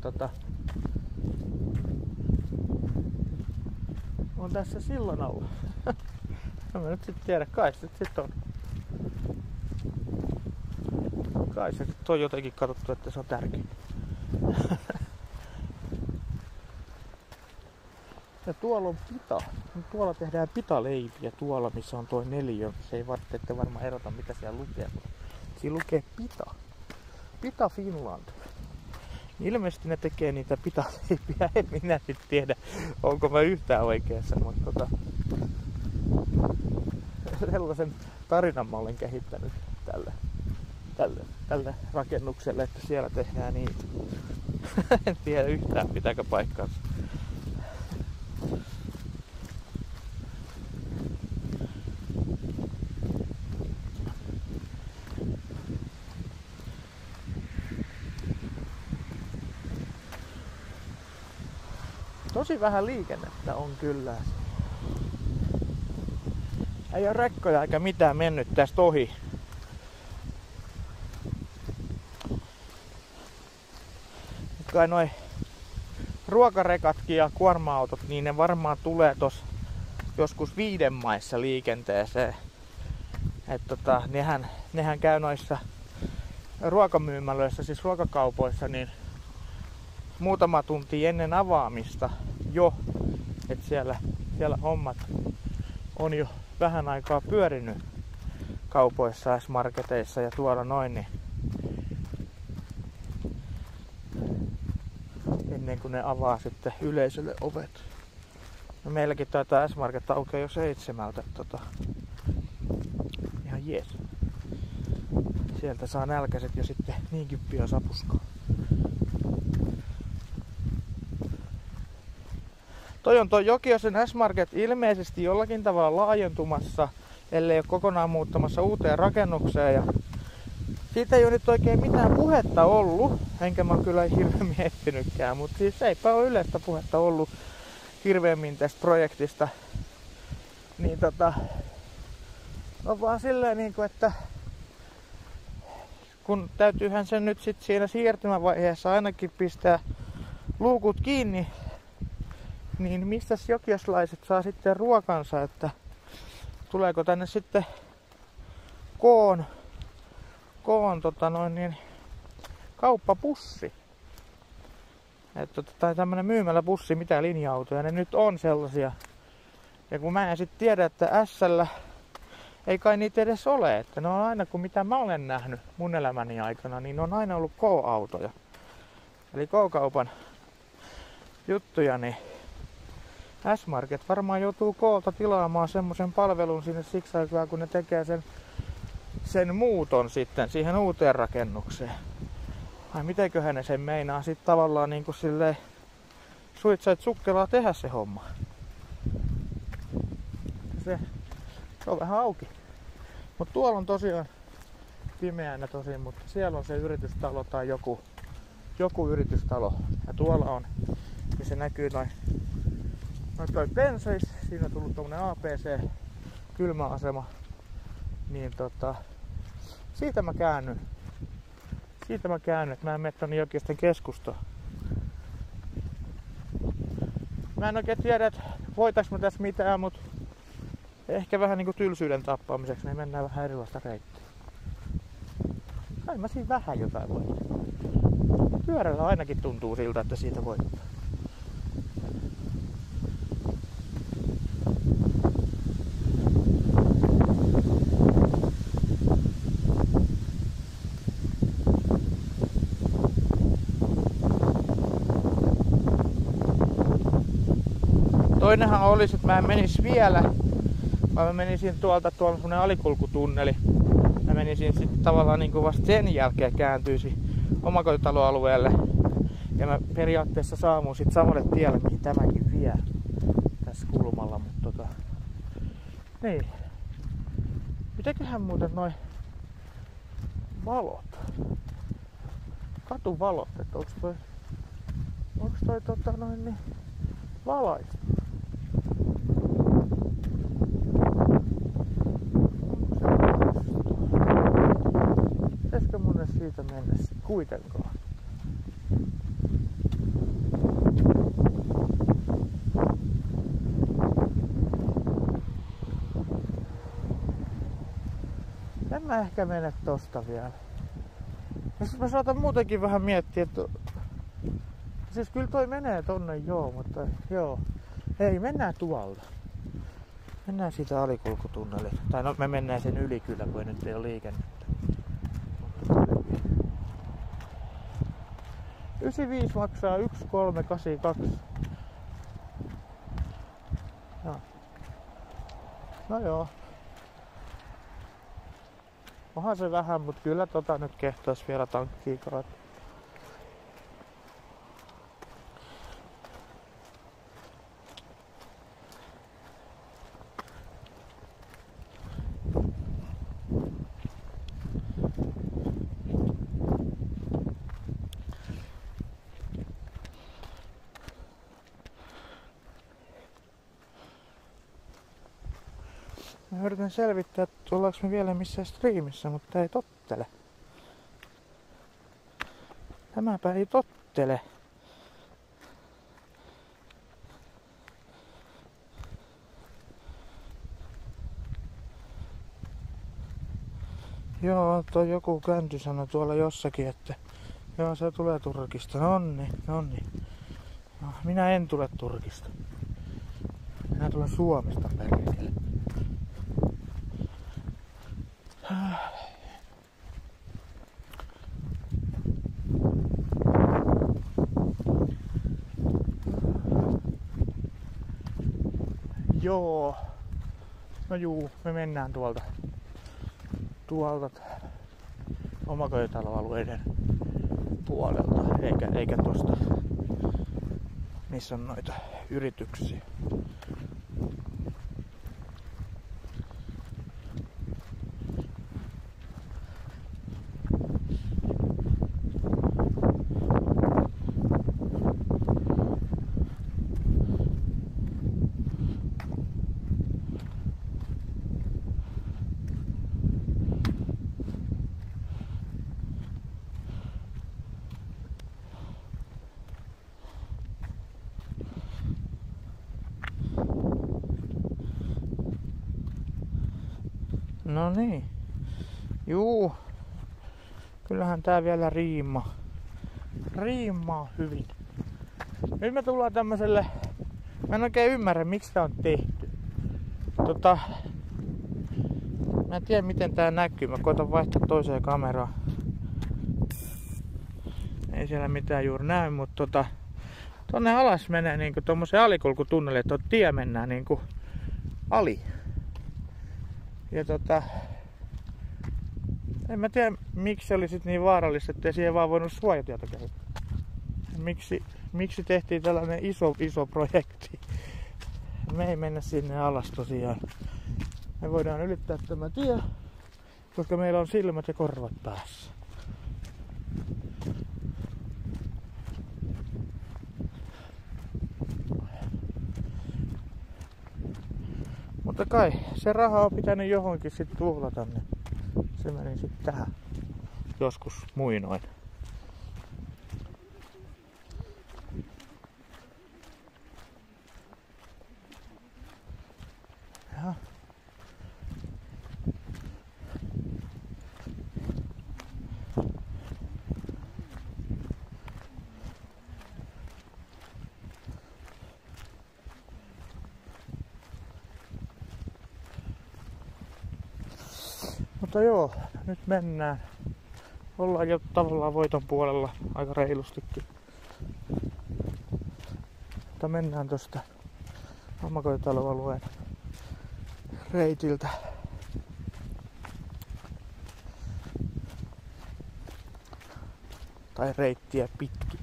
on tässä sillan alla. En mä nyt sit tiedä, kai sit on. Kai se nyt on jotenkin katsottu, että se on tärkeä. Ja tuolla on pita. Tuolla tehdään pitaleipiä tuolla, missä on toi neliö. Se ei ette varmaan erota, mitä siellä lukee. Siinä lukee pita. Pita Finland. Ilmeisesti ne tekee niitä pitaleipiä. En minä nyt tiedä, onko mä yhtään oikeassa. Mutta sellaisen tarinan mä olen kehittänyt tälle rakennukselle, että siellä tehdään niitä. En tiedä yhtään pitääkö paikkaansa. Tosi vähän liikennettä on kyllä. Ei ole rekkoja eikä mitään mennyt tästä ohi. Kai noi ruokarekatkin ja kuorma-autot, niin ne varmaan tulee tossa joskus 5 maissa liikenteeseen. Nehän käy noissa ruokamyymälöissä, siis ruokakaupoissa, niin muutama tunti ennen avaamista jo, että siellä hommat on jo vähän aikaa pyörinyt kaupoissa, S-marketeissa ja tuolla noin, niin ennen kuin ne avaa sitten yleisölle ovet. No meilläkin taitaa S-market aukeaa jo 7, ihan jees. Sieltä saa nälkäiset jo sitten niinkin pian sapuskaa. Toi on toi Jokioisen S-Market ilmeisesti jollakin tavalla laajentumassa, ellei ole kokonaan muuttamassa uuteen rakennukseen. Ja siitä ei ole nyt oikein mitään puhetta ollut, enkä mä kyllä hirveän miettinytkään, mutta siis eipä ole yleistä puhetta ollut hirveämmin tästä projektista. Niin on vaan silleen niinku, että kun täytyyhän sen nyt sit siinä siirtymävaiheessa ainakin pistää luukut kiinni, niin mistäs jokioslaiset saa sitten ruokansa, että tuleeko tänne sitten koon kauppapussi. Tai tämmönen myymäläbussi, mitä linja-autoja ne nyt on sellaisia. Ja kun mä en sit tiedä, että S:llä ei kai niitä edes ole, että ne on aina, kun mitä mä olen nähnyt mun elämäni aikana, niin ne on aina ollut K-autoja. Eli K-kaupan juttuja, niin S-Market varmaan joutuu Kolta tilaamaan semmoisen palvelun sinne siksi aikaa, kun ne tekee sen muuton sitten siihen uuteen rakennukseen. Ai mitenköhän ne sen meinaa sit tavallaan niinku silleen suitsait sukkelaa tehdä se homma. Se on vähän auki. Mut tuolla on tosiaan pimeänä tosin, mutta siellä on se yritystalo tai joku yritystalo. Ja tuolla on, ja se näkyy noin toi penseis, siinä on tullut tommonen APC kylmäasema. Niin siitä mä käännyn, että mä en mene tonne Jokioisten keskustaan. Mä en oikein tiedä, että voitaks mä tässä mitään, mut ehkä vähän niinku tylsyyden tappamiseksi, niin mennään vähän erilaista reittiä. Kai mä siinä vähän jotain voitan. Pyörällä ainakin tuntuu siltä, että siitä voittaa. Toinenhan olisi, että mä en menis vielä, vaan mä menisin tuolla on semmonen alikulkutunneli. Mä menisin sitten tavallaan niin kuin vasta sen jälkeen kääntyisin omakotitaloalueelle. Ja mä periaatteessa saamuin sit samalle tielle, mihin tämäkin vie tässä kulmalla. Mutta niin. Mitenköhän muuten noi valot? Katuvalot, että onks toi niin valaistu? Pitäisikö mun siitä mennä sit kuitenkaan? En mä ehkä mene tosta vielä. Ja sit mä saatan muutenkin vähän miettiä, että siis kyllä toi menee tonne joo, mutta joo. Ei, mennään tuolta. Mennään siitä alikulkutunnelista. Tai no me mennään sen yli kyllä, kun nyt ei ole liikennettä. 95 maksaa 1382. No joo. Onhan se vähän, mutta kyllä nyt kehtais vielä tankkiin kaat. Mä yritän selvittää, että ollaanko me vielä missään striimissä, mutta ei tottele. Tämäpä ei tottele. Joo, toi joku känty sanoi tuolla jossakin, että joo, se tulee Turkista. Nonni. No, minä en tule Turkista. Minä tulen Suomesta perkele. Joo. No juu, me mennään tuolta omakotitaloalueiden puolelta, eikä tosta missä on noita yrityksiä. No niin. Juu. Kyllähän tää vielä riimaa. Riimaa hyvin. Nyt me tullaan tämmöselle... Mä en oikein ymmärrä, miksi tää on tehty. Mä en tiedä, miten tää näkyy. Mä koitan vaihtaa toiseen kameraan. Ei siellä mitään juuri näy, mutta tonne alas menee niinku tommoseen alikulkutunneliin, että tie mennään niinku ali. Ja en mä tiedä, miksi se oli sit niin vaarallista, ettei siihen vaan voinut suojatietä kehittää. Miksi tehtiin tällainen iso projekti? Me ei mennä sinne alas tosiaan. Me voidaan ylittää tämä tie, koska meillä on silmät ja korvat päässä. Mutta kai se raha on pitänyt johonkin sit tuhlata, niin se meni sit tähän joskus muinoin. Ja. Mutta joo, nyt mennään. Ollaan jo tavallaan voiton puolella aika reilustikin. Mutta mennään tosta omakotitaloalueen reitiltä. Tai reittiä pitkin.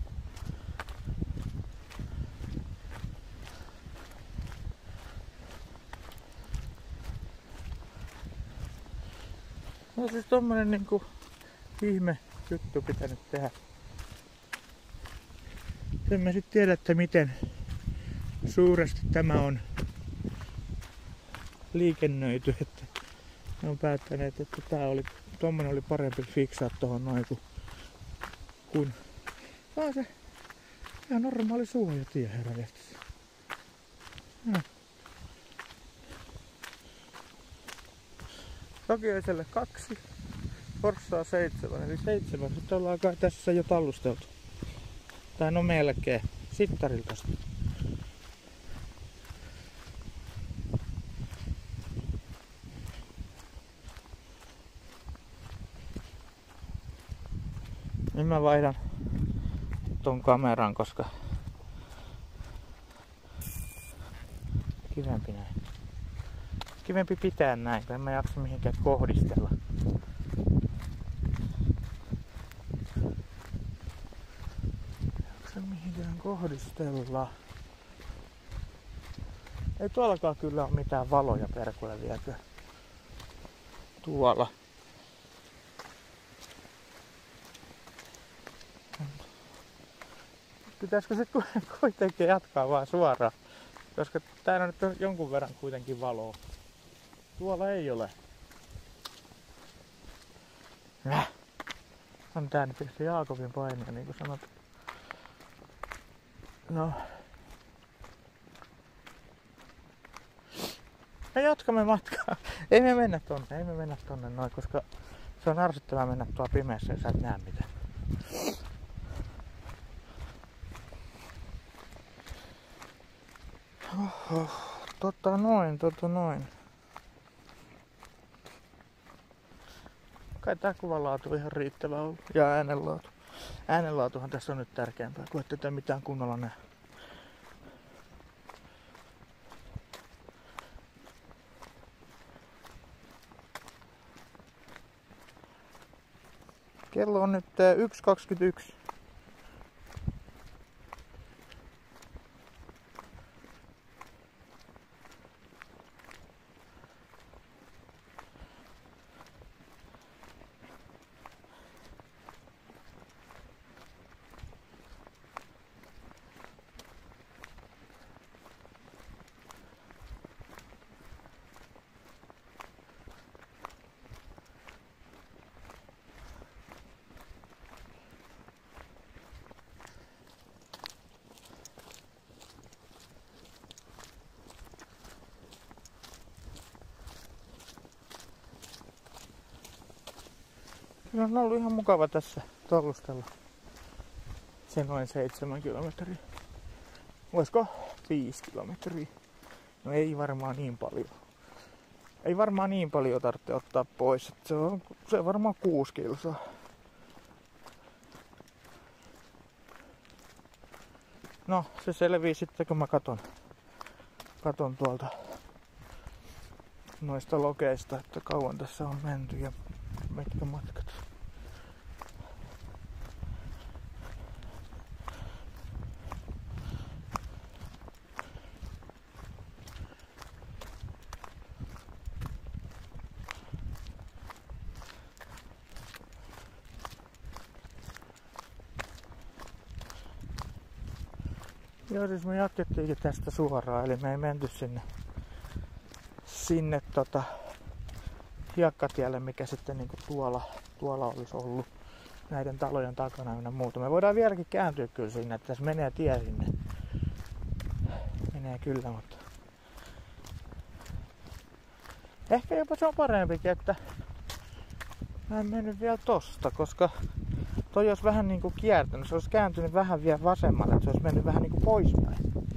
No siis tommonen niinku ihme juttu pitänyt tehdä. En mä sit tiedä, että miten suuresti tämä on liikennöity, että ne on päättäneet, että tommonen oli parempi fiksaa tohon noin kuin vaan se ihan normaali suojatie, herra jästäsi. Sakiaiselle 2, Forssaa 7, eli 7. Nyt ollaan kai tässä jo tallusteltu. Tai no melkein. Sittarilta. Nyt mä vaihdan ton kameran, koska kivempi näin. Kivempi pitää näin, kun en mä jaksa mihinkään kohdistella. Jaksa mihinkään kohdistella. Ei tuollakaan kyllä ole mitään valoja perkulle vieläkö. Tuolla. Pitäisikö sit kuitenkin jatkaa vaan suoraan? Koska täällä nyt on jonkun verran kuitenkin valoa. Tuolla ei ole. On tää nyt se Jaakobin painia, niin kuin sanot. No. Me jatkamme matkaa. Ei me mennä tonne noin, koska se on ärsyttävää mennä tuolla pimeässä ja sä et näe mitään. Oho, tota noin. Kai tää kuvanlaatu on ihan riittävä ollut. Ja äänenlaatu. Äänenlaatuhan tässä on nyt tärkeämpää, kun ette tee mitään kunnolla näe. Kello on nyt 1.21. Kyllä on ollut ihan mukava tässä tollustella. Se noin 7 kilometriä. Voisiko 5 kilometriä? No ei varmaan niin paljon. Ei varmaan niin paljon tarvitse ottaa pois. Se on varmaan 6 kilsaa. No se selvii sitten kun mä katon tuolta noista lokeista, että kauan tässä on menty ja mitkä matkat. Joo, siis me jatkettiinkin tästä suoraan, eli me ei menty sinne hiekkatielle, mikä sitten niinku tuolla olisi ollut näiden talojen takana ja muuta. Me voidaan vieläkin kääntyä kyllä sinne, että tässä menee tie sinne. Menee kyllä, mutta ehkä jopa se on parempikin, että mä en mennyt vielä tosta, koska toi olisi vähän niinku kiertänyt, se olisi kääntynyt vähän vielä vasemmalle, että se olisi mennyt vähän niinku poispäin.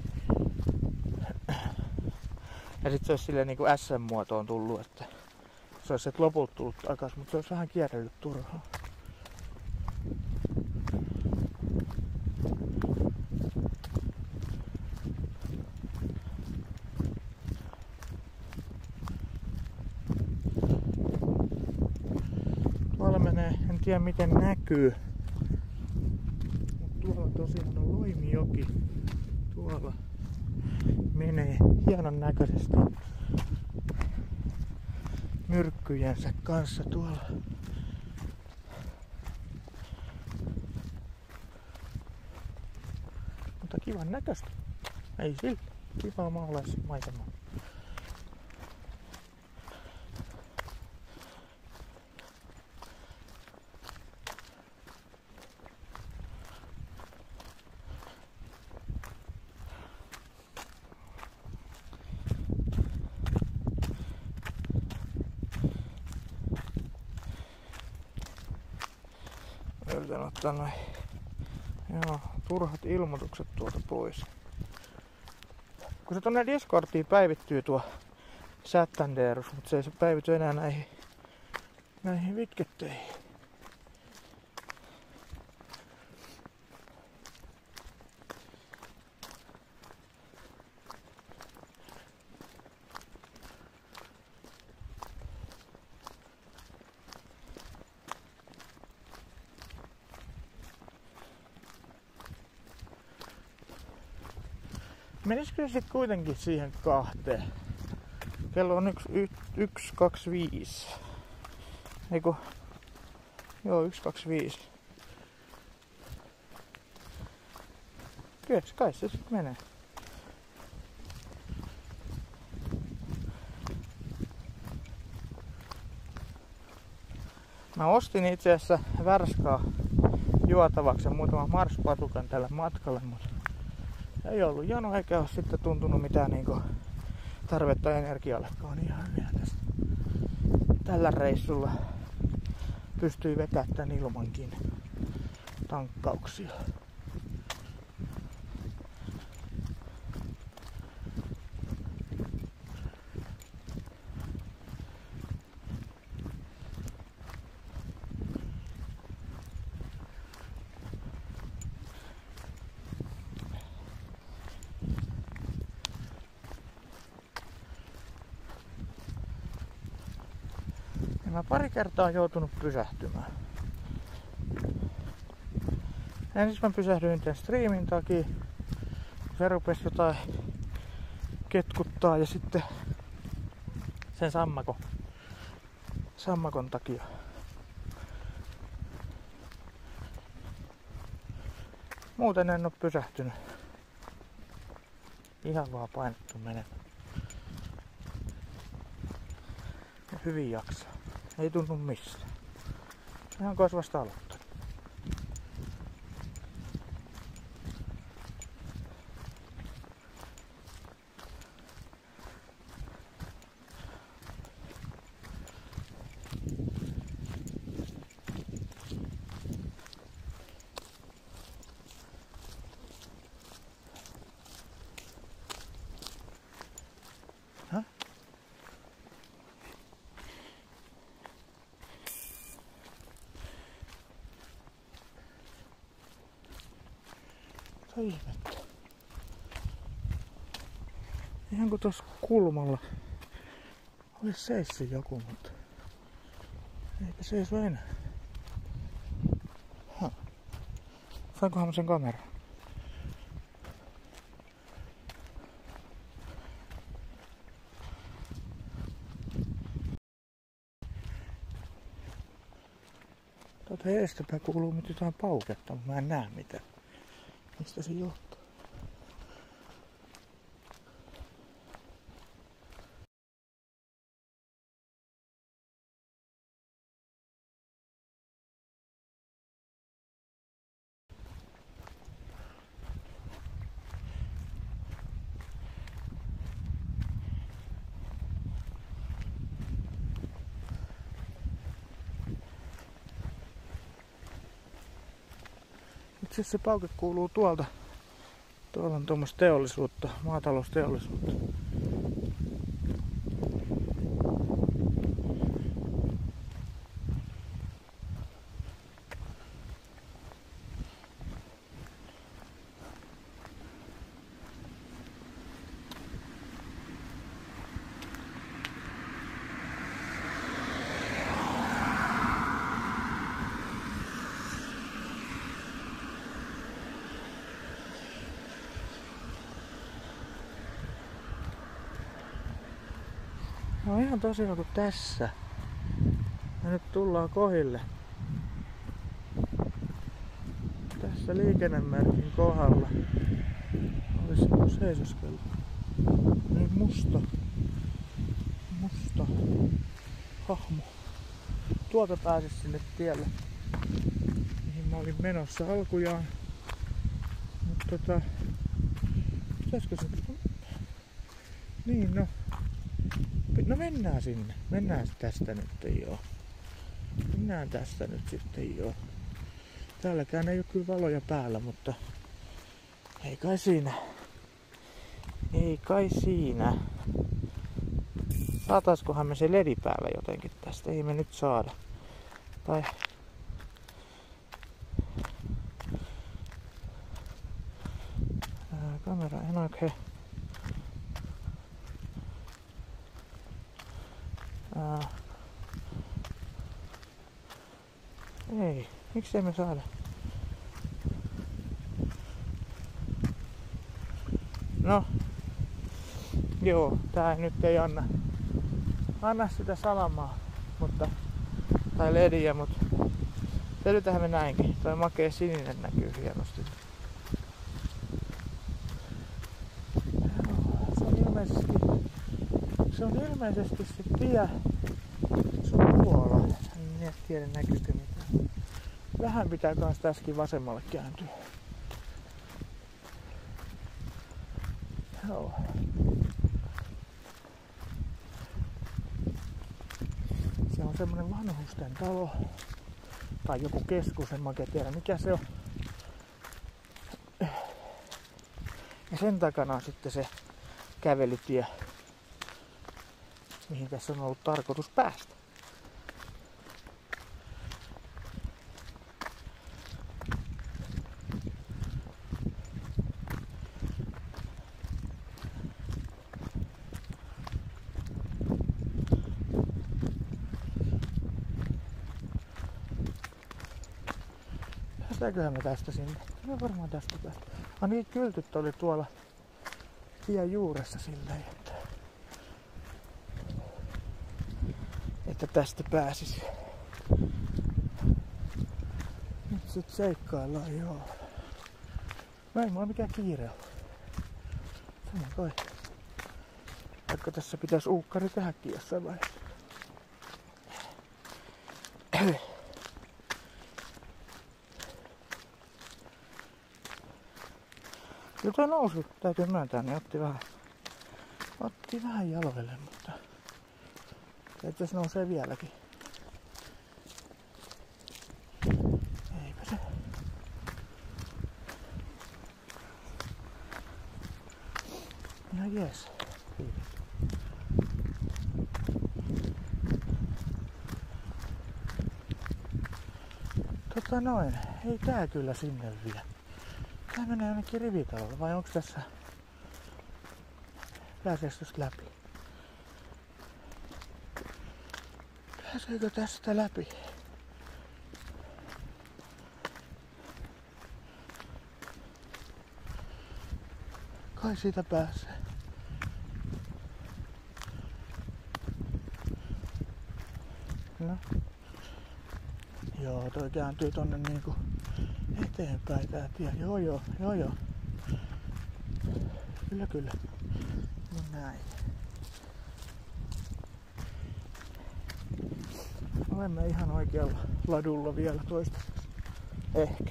Ja sit se olisi silleen niinku S-muotoon tullut, että se olisi sit lopulta tullut takas, mutta se olisi vähän kierrellyt turhaan. Tuolla menee, en tiedä miten näkyy. Tuolla tosiaan on Loimijoki. Tuolla menee hienon näköisesti myrkkyjensä kanssa tuolla. Mutta kivan näköistä. Ei sillä. Kivaa maalaismaisemaa. Yritän ottaa noin turhat ilmoitukset tuolta pois. Kun se tonne Discordiin päivittyy tuo Chattanderus, mutta se ei päivity enää näihin vitketteihin. Menisikö sit kuitenkin siihen 2? Kello on 1:25. Eiku... Joo, 1:25. Kyllä, kai se sit menee. Mä ostin itse asiassa värskaa juotavaksi ja muutaman marspatukan tällä matkalle, mutta ei ollut jano eikä ole sitten tuntunut mitään niinku tarvetta energiallekaan ihan vielä tästä. Tällä reissulla pystyy vetämään tän ilmankin tankkauksia. Mä pari kertaa joutunut pysähtymään. Ensin mä pysähdyin tämän striimin takia, kun se rupesi jotain ketkuttaa ja sitten sen sammakon takia. Muuten en oo pysähtynyt. Ihan vaan painettu menemään. Ja hyvin jaksaa. Ei tunnu missään. Ihan kois vasta aloittanut. Mitä ihmettä? Ihan kuin tuossa kulmalla olisi seissyt joku, mutta eipä seiso enää. Saankohan mä sen kameran? Tuolta eestäpä kuuluu nyt jotain pauketta, mutta mä en näe mitään. Mistä se johtuu? Itse asiassa se pauke kuuluu tuolta. Tuolla on tuommoista teollisuutta, maatalousteollisuutta. No ihan tosiaan kuin tässä. Ja nyt tullaan kohille. Tässä liikennemerkin kohdalla olisi joku seisoskeltu. Niin musta hahmo. Tuolta pääsis sinne tielle, mihin mä olin menossa alkujaan. Mutta pitäisikö se... Niin no. No mennään sinne. Mennään tästä nyt joo. Mennään tästä nyt sitten joo. Täälläkään ei oo kyllä valoja päällä, mutta ei kai siinä. Ei kai siinä. Saataiskohan me se ledi päällä jotenkin tästä? Ei me nyt saada. Tai... kamera en oikein... Ei, miksei me saada? No, joo, tää nyt ei anna sitä salamaa, mutta, tai lediä, mutta selvitähän me näinkin. Toi makea sininen näkyy hienosti. Se on ilmeisesti se tie tuolla. En tiedä näkyykö mitään. Vähän pitää kans tässäkin vasemmalle kääntyä. Joo. Se on semmonen vanhusten talo. Tai joku keskus, en mä oikein tiedä mikä se on. Ja sen takana on sitten se kävelytie, mihin tässä on ollut tarkoitus päästä. Päästäänköhän me tästä sinne? Me varmaan tästä päästä. Niin kyltyt oli tuolla tien juuressa silleen, että tästä pääsis. Nyt sit seikkaillaan joo. No ei mulla mikään kiire ole. Sama kai. Vaikka tässä pitäisi uukkari tehdäkin jossain vaiheessa. Kyllä toi nousu, täytyy myöntää, niin otti vähän jaloille, mutta itse asiassa nousee vieläkin. Eipä se. Ihan jees. Noin, ei tää kyllä sinne vie. Tää menee ainakin rivitalolla, vai onks tässä... Pääseekö tästä läpi? Pääseekö tästä läpi? Kai siitä pääsee. No. Joo, toi kääntyy tonne niinku eteenpäin tää tie. Joo. Kyllä. No näin. Olemme ihan oikealla ladulla vielä toistaiseksi. Ehkä.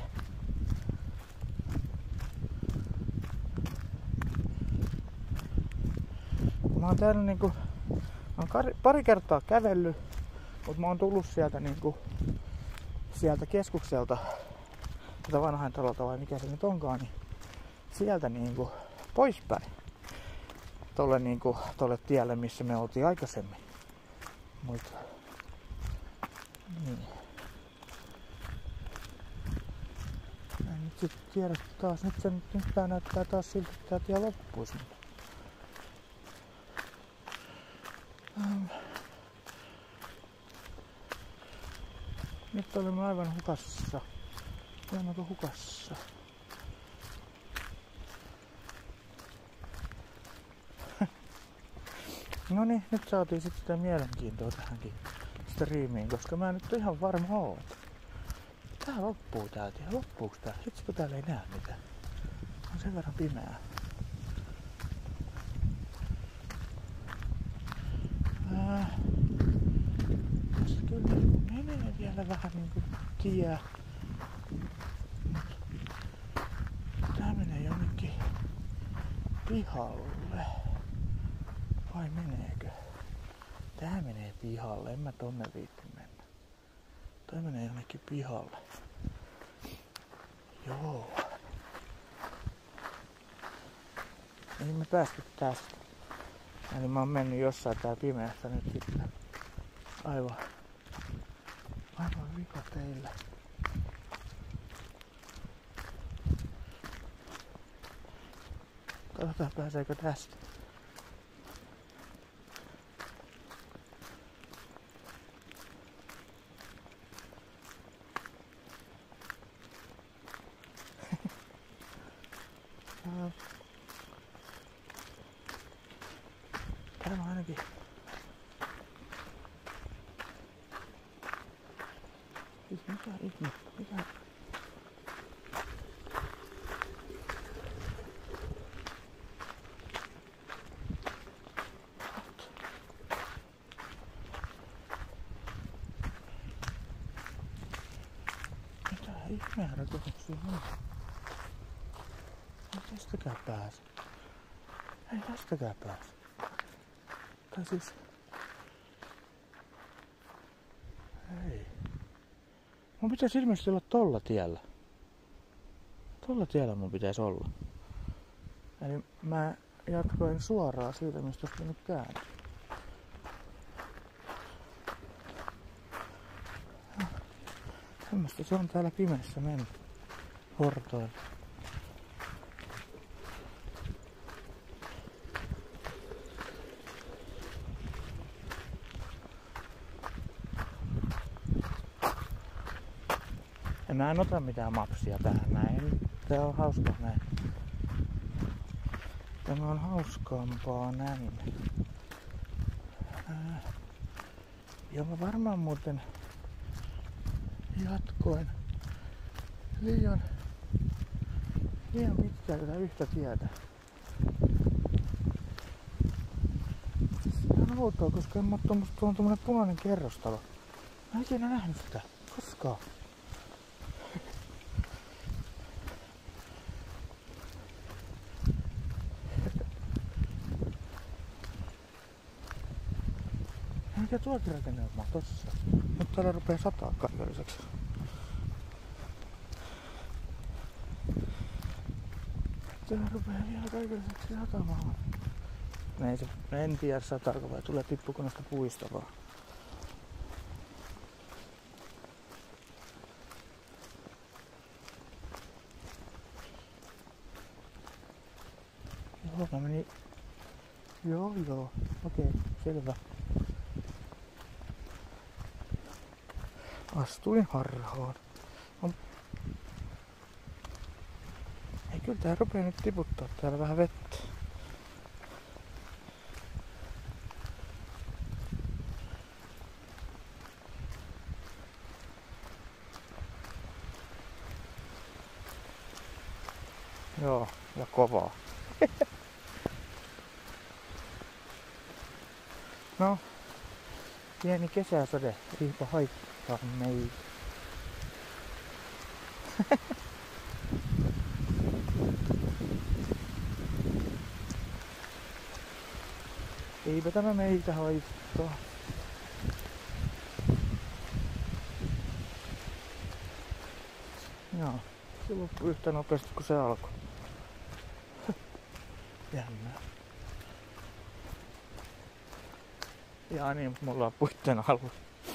Mä oon täällä niinku... Mä oon pari kertaa kävellyt, mut mä oon tullut sieltä niinku... Sieltä keskukselta, tätä vanhain talolta vai mikä se nyt onkaan, niin sieltä niinku poispäin. Tolle tielle, missä me oltiin aikaisemmin. Mut... Niin. En nyt sit tiedä taas, nyt tää näyttää taas siltä, että tää tie loppuisi. Nyt olemme aivan hukassa. Olemmeko hukassa? Noniin, nyt saatiin sit sitä mielenkiintoa tähänkin striimiin, koska mä en nyt ihan varma oo. Tää loppuu tää tie. Loppuuks tää? Hitsikö täällä ei näe mitään? On sen verran pimeää. Tässä kyllä menee vielä vähän niinku tie. Tää menee jonnekin pihalle. Vai meneekö? Tää menee pihalle, en mä tonne viitti mennä. Toi menee jonnekin pihalle. Joo. Ei me päästy tästä. Eli mä oon mennyt jossain tää pimeässä nyt sitten. Aivan vika teillä. Katsotaan pääseekö tästä. Täällä on ainakin... Mikä ihme? Mikä? Mitä ihmeä rakennuksia on? Ei tästäkään pääse. Ei tästäkään pääse. Tai siis... Ei. Mun pitäisi ilmeisesti olla tolla tiellä. Tolla tiellä mun pitäisi olla. Eli mä jatkoin suoraan siitä, mistä olisi nyt kääntyä. Semmosta se on täällä pimeässä mennyt. Hortoilla. Mä en ota mitään mapsia tähän näin. Tää on hauskaa näin. Tämä on hauskaampaa näin. Ja mä varmaan muuten jatkoin liian pitkään tätä yhtä tietä. Se on outoa, koska en mä oo tuon tommonen punainen kerrostalo. Mä en ikinä nähnyt sitä. Koskaan. Mikä tuokin rakennelma tossa? Nyt täällä rupee sataa kaikelliseksi. Täällä rupee vielä kaikelliseksi satamaan. En tiedä sataako vai tulee tippuko noista puista vaan. Mä menin... Joo. Okei, selvä. Astuin harhaan. Ei, kyllä tää rupee nyt tiputtaa täällä vähän vettä. Joo, ja kovaa. No, pieni kesäsade, eipä haittaa meitä. Eipä tämä meitä haittaa. Joo, se loppui yhtä nopeasti kuin se alkoi. Jännää. Jaa niin, mulla on puitten alla.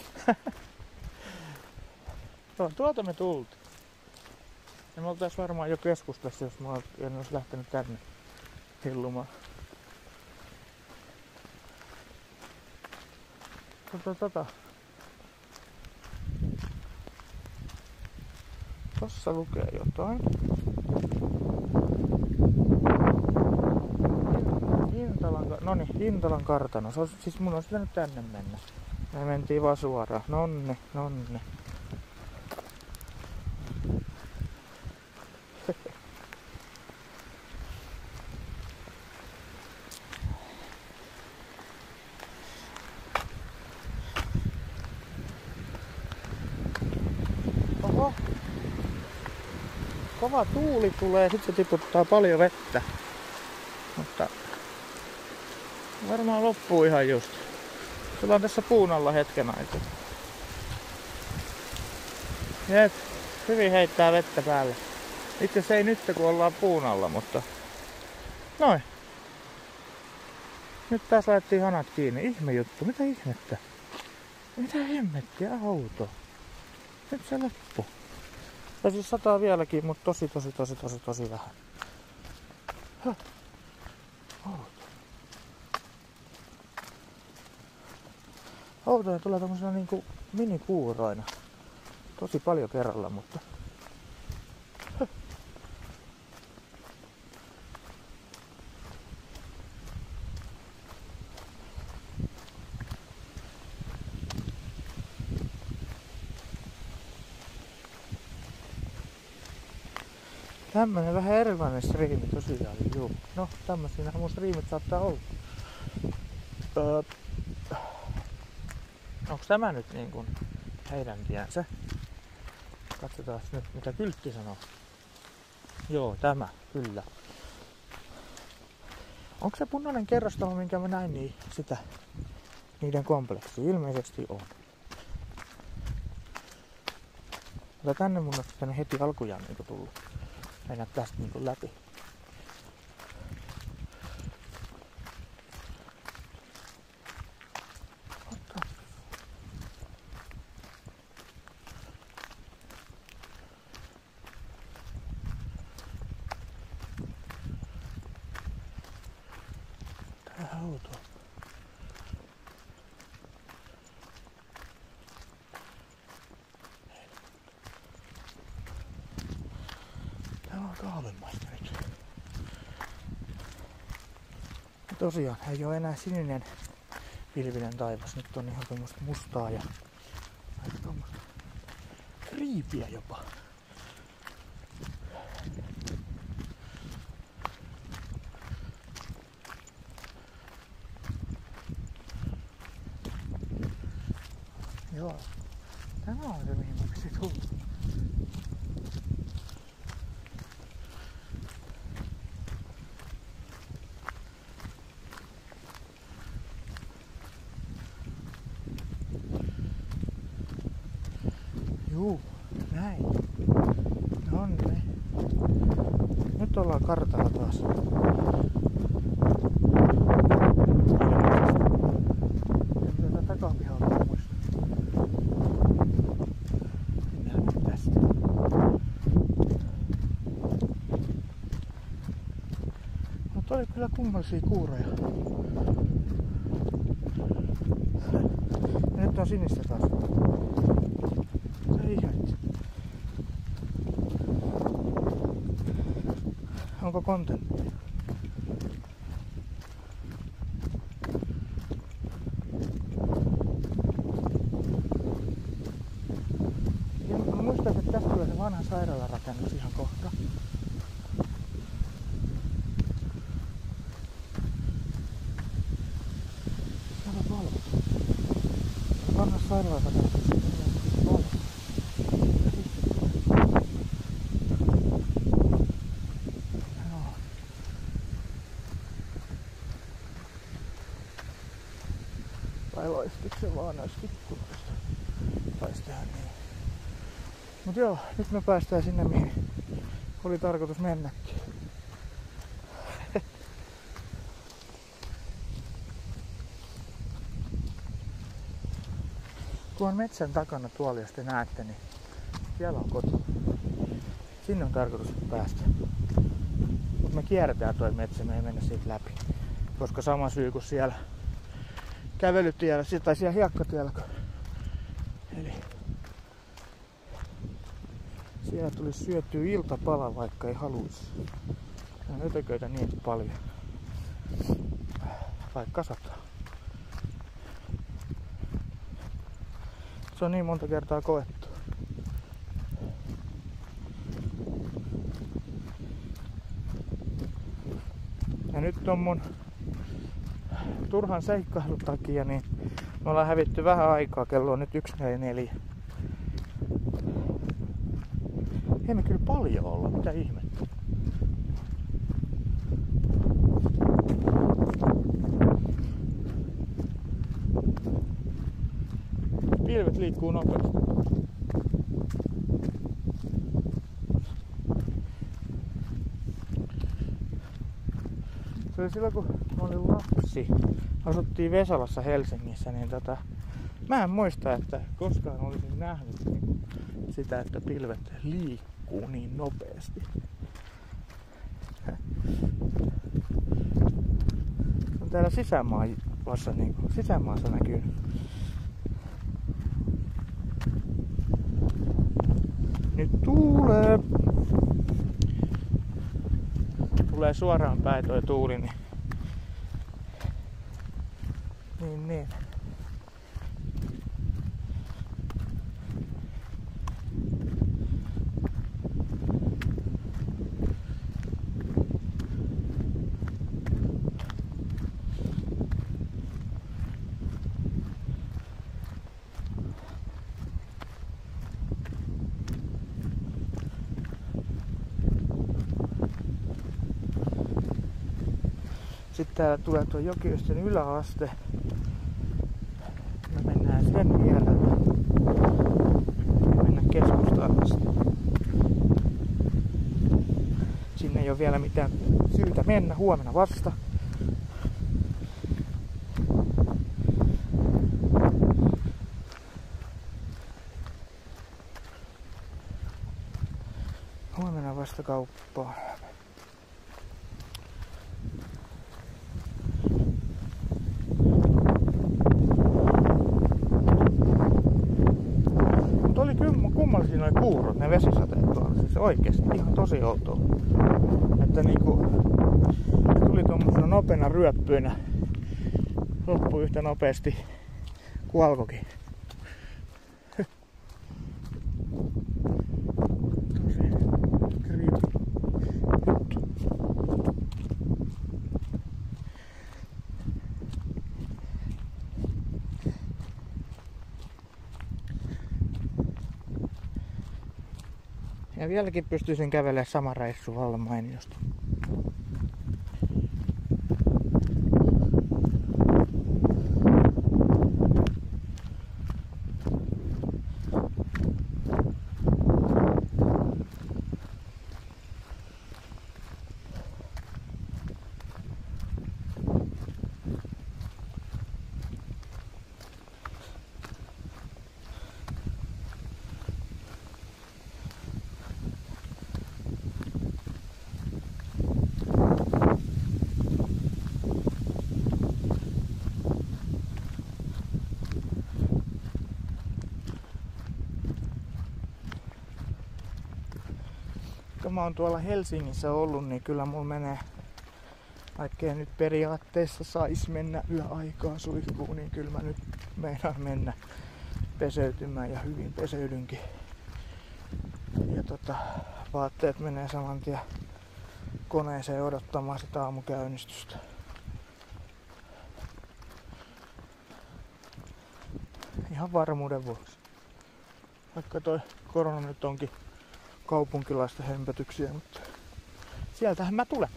Tuolta me tultiin. Ja me oltais varmaan jo keskustassa, jos mä en olisi lähtenyt tänne hillumaan. Tossa lukee jotain. Hintalan kartano. Se on, siis mun olisi pitänyt tänne mennä. Me mentiin vaan suoraan. Nonni. Oho. Kova tuuli tulee, sit se tiputtaa paljon vettä. Mutta varmaan loppuu ihan just. Sulla on tässä puun alla hetken aikaa. Jep, hyvin heittää vettä päälle. Itse se ei nyt kun ollaan puun alla, mutta... Noin. Nyt taas laitettiin hanat kiinni. Ihme juttu, mitä ihmettä? Mitä hemmettiä auto? Nyt se loppu. Tai siis sataa vieläkin, mutta tosi vähän. Autoja tulee tommosena niinku minikuuroina. Tosi paljon kerralla, mutta... Tämmönen vähän erilainen striimi tosiaan, juu. No, tämmösinähän mun striimit saattaa olla. Onks tämä nyt niin kuin heidän tiensä? Katsotaan nyt mitä kyltti sanoo. Joo, tämä, kyllä. Onko se punainen kerrostalo, minkä mä näin, niin sitä niiden kompleksi? Ilmeisesti on. Mutta tänne mun olisi tänne heti alkujaan niin tullut. Mennä tästä niin läpi. Tää auto. Täällä on kahvimaisterit. Tosiaan ei oo enää sininen pilvinen taivas. Nyt on ihan tommoista mustaa ja aika tommoista kriipiä jopa. Joo. Tämä on se mihin mä piti tulla. Juu, näin. Nonni. Nyt ollaan kartalla taas. Ja tätä takapihaa on muista. Mennään nyt tästä. No toi kyllä tää kummallisia kuuroja. Ja nyt on sinistä taas. Ei ihmettä. Onko kontentti? Mä muistan, että tästä tulee se vanha sairaalarakennus ihan kohta. Täällä on valvottu. Vanha sairaalarakennus. Vai loistiko se vaan noista ikkunoista? Taisi tehdä niin. Mut joo, nyt me päästään sinne mihin oli tarkoitus mennäkin. Tuon metsän takana tuolla, jos te näette, niin siellä on koti. Sinne on tarkoitus päästä. Mut me kierretään toi metsä, me ei mennä siitä läpi. Koska sama syy kuin siellä kävelytiellä tai siellä hiekkatiellä. Eli siellä tulisi syötyä iltapala, vaikka ei haluisi. On ötököitä niin paljon. Vaikka sataa. Se on niin monta kertaa koettu. Ja nyt on mun turhan seikkailun takia, niin me ollaan hävitty vähän aikaa. Kello on nyt 1.44. Ei me kyllä paljon olla, mitä ihmettä. Pilvet liikkuu nopeasti. Se oli silloin kun mä olin lapsi, asuttiin Vesalassa Helsingissä, niin mä en muista, että koskaan olisin nähnyt sitä, että pilvet liikkuu niin nopeasti. On täällä sisämaassa näkyy. Nyt tulee suoraan päin toi tuuli, niin. Sitten täällä tulee tuo Jokioisten yläaste. Me mennään sen vierellä. Mennään keskustaan asti. Sinne ei ole vielä mitään syytä mennä, huomenna vasta. Huomenna vasta kauppaan. Kummallisia noi kuurot, ne vesisateet tuolla. Siis oikeesti ihan tosi outoa. Että niinku ne tuli tommosena nopeana ryöppyinä. Loppui yhtä nopeasti kuin alkoikin. Tosi creepy juttu. Ja vieläkin pystyisin kävelemään saman reissun vallan mainiosti. vaikka mä oon tuolla Helsingissä ollut, niin kyllä mulla menee, vaikkei nyt periaatteessa sais mennä yöaikaa suihkuun, niin kyllä mä nyt meinaan mennä peseytymään ja hyvin peseydynkin. Ja vaatteet menee saman tien koneeseen odottamaan sitä aamukäynnistystä. Ihan varmuuden vuoksi. Vaikka toi korona nyt onkin kaupunkilaisten hömpötyksiä, mutta sieltähän mä tulen.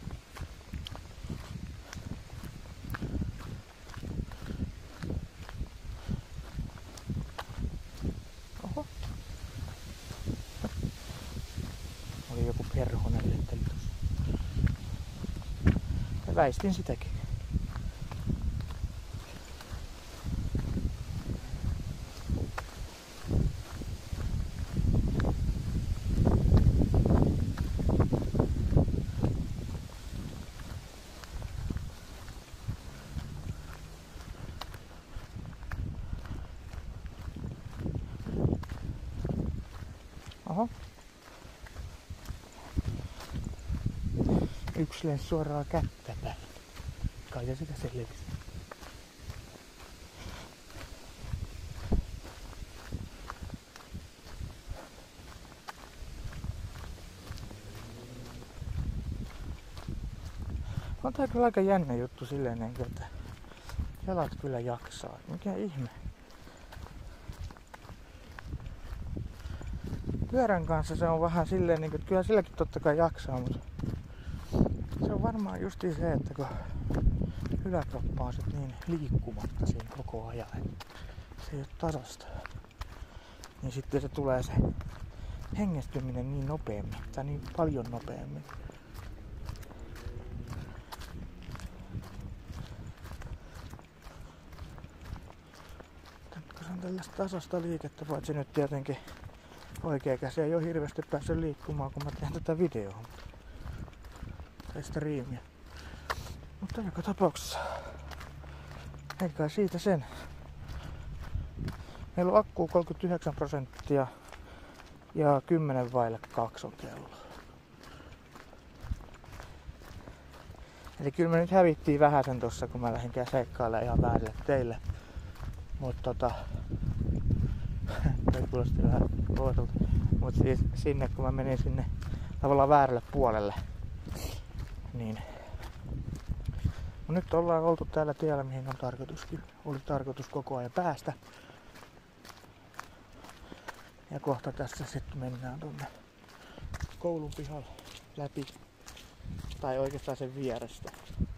Oho. Oli joku perhonen lentänyt tuossa. Ja väistin sitäkin. Oho. Yksi lensi suoraan kättä päin. Kai se sitä selvisi. On tää kyllä aika jännä juttu silleen, että jalat kyllä jaksaa. Mikä ihme. Pyörän kanssa se on vähän silleen, että kyllä silläkin totta kai jaksaa, mutta se on varmaan justi se, että kun yläkroppa on sit niin liikkumatta siinä koko ajan, että se ei ole tasasta, niin sitten se tulee se hengestyminen niin nopeammin, tai niin paljon nopeammin. Kun se on tällaista tasasta liikettä, paitsi nyt tietenkin oikea käsi ei ole hirveästi päässyt liikkumaan, kun mä teen tätä videoa. Tai striimiä. Mutta joka tapauksessa. Ei kai siitä sen. Meillä on akkuu 39% ja 10 vaille 2 on kello. Eli kyllä me nyt hävittiin vähäsen tossa, kun mä lähdin seikkailemaan ihan väärille teille. Mutta toi kuulosti vähän luotulta. Mut siis sinne, kun mä menin sinne tavallaan väärälle puolelle, niin nyt ollaan oltu täällä tiellä, mihin on oli tarkoitus koko ajan päästä. Ja kohta tässä sitten mennään tonne koulun pihalle läpi. Tai oikeastaan sen vierestä.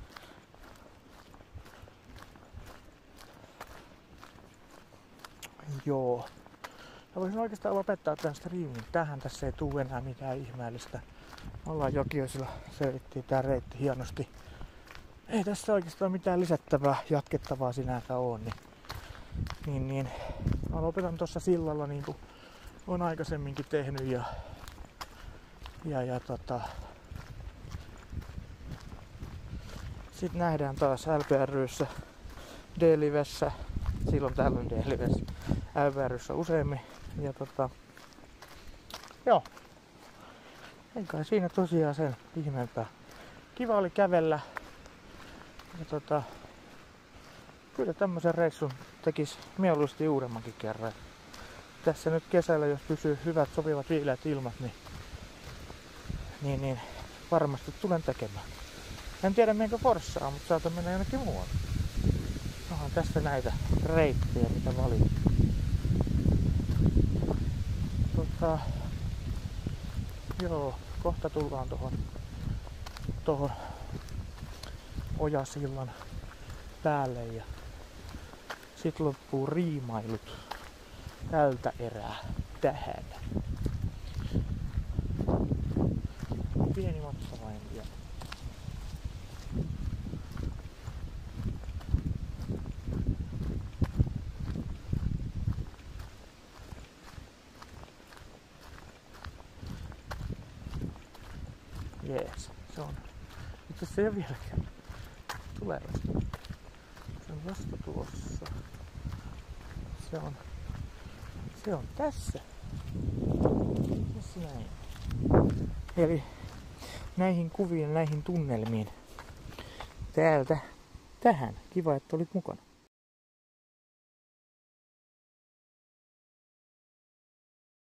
Joo. Mä voisin oikeastaan lopettaa tämän striimin. Tähän tässä ei tuu enää mitään ihmeellistä. Ollaan Jokioisilla, selvittiin tää reitti hienosti. Ei tässä oikeastaan mitään lisättävää, jatkettavaa sinänsä oo. Niin, mä lopetan tossa sillalla niin kuin on aikaisemminkin tehnyt ja sit nähdään taas LPRYssä, D-livessä, silloin tällöin D-livessä, LPRYssä useammin ja joo. Ei kai siinä tosiaan sen ihmeempää. Kiva oli kävellä. Ja kyllä tämmösen reissun tekis mieluusti uudemmankin kerran. Tässä nyt kesällä, jos pysyy hyvät, sopivat, viileät ilmat, niin varmasti tulen tekemään. En tiedä menkö Forssaan, mutta saatan mennä jonnekin muualle. Onhan tässä näitä reittejä, mitä valita. Joo, kohta tullaan tohon Ojasillan päälle ja sit loppuu riimailut tältä erää tähän. Pieni matka vain vielä. Jees, se on. Itse se ei ole vieläkään. Tulee vasta. Se on vasta tuossa. Se on tässä. Tässä näin. Eli näihin kuviin, näihin tunnelmiin. Täältä tähän. Kiva, että olit mukana.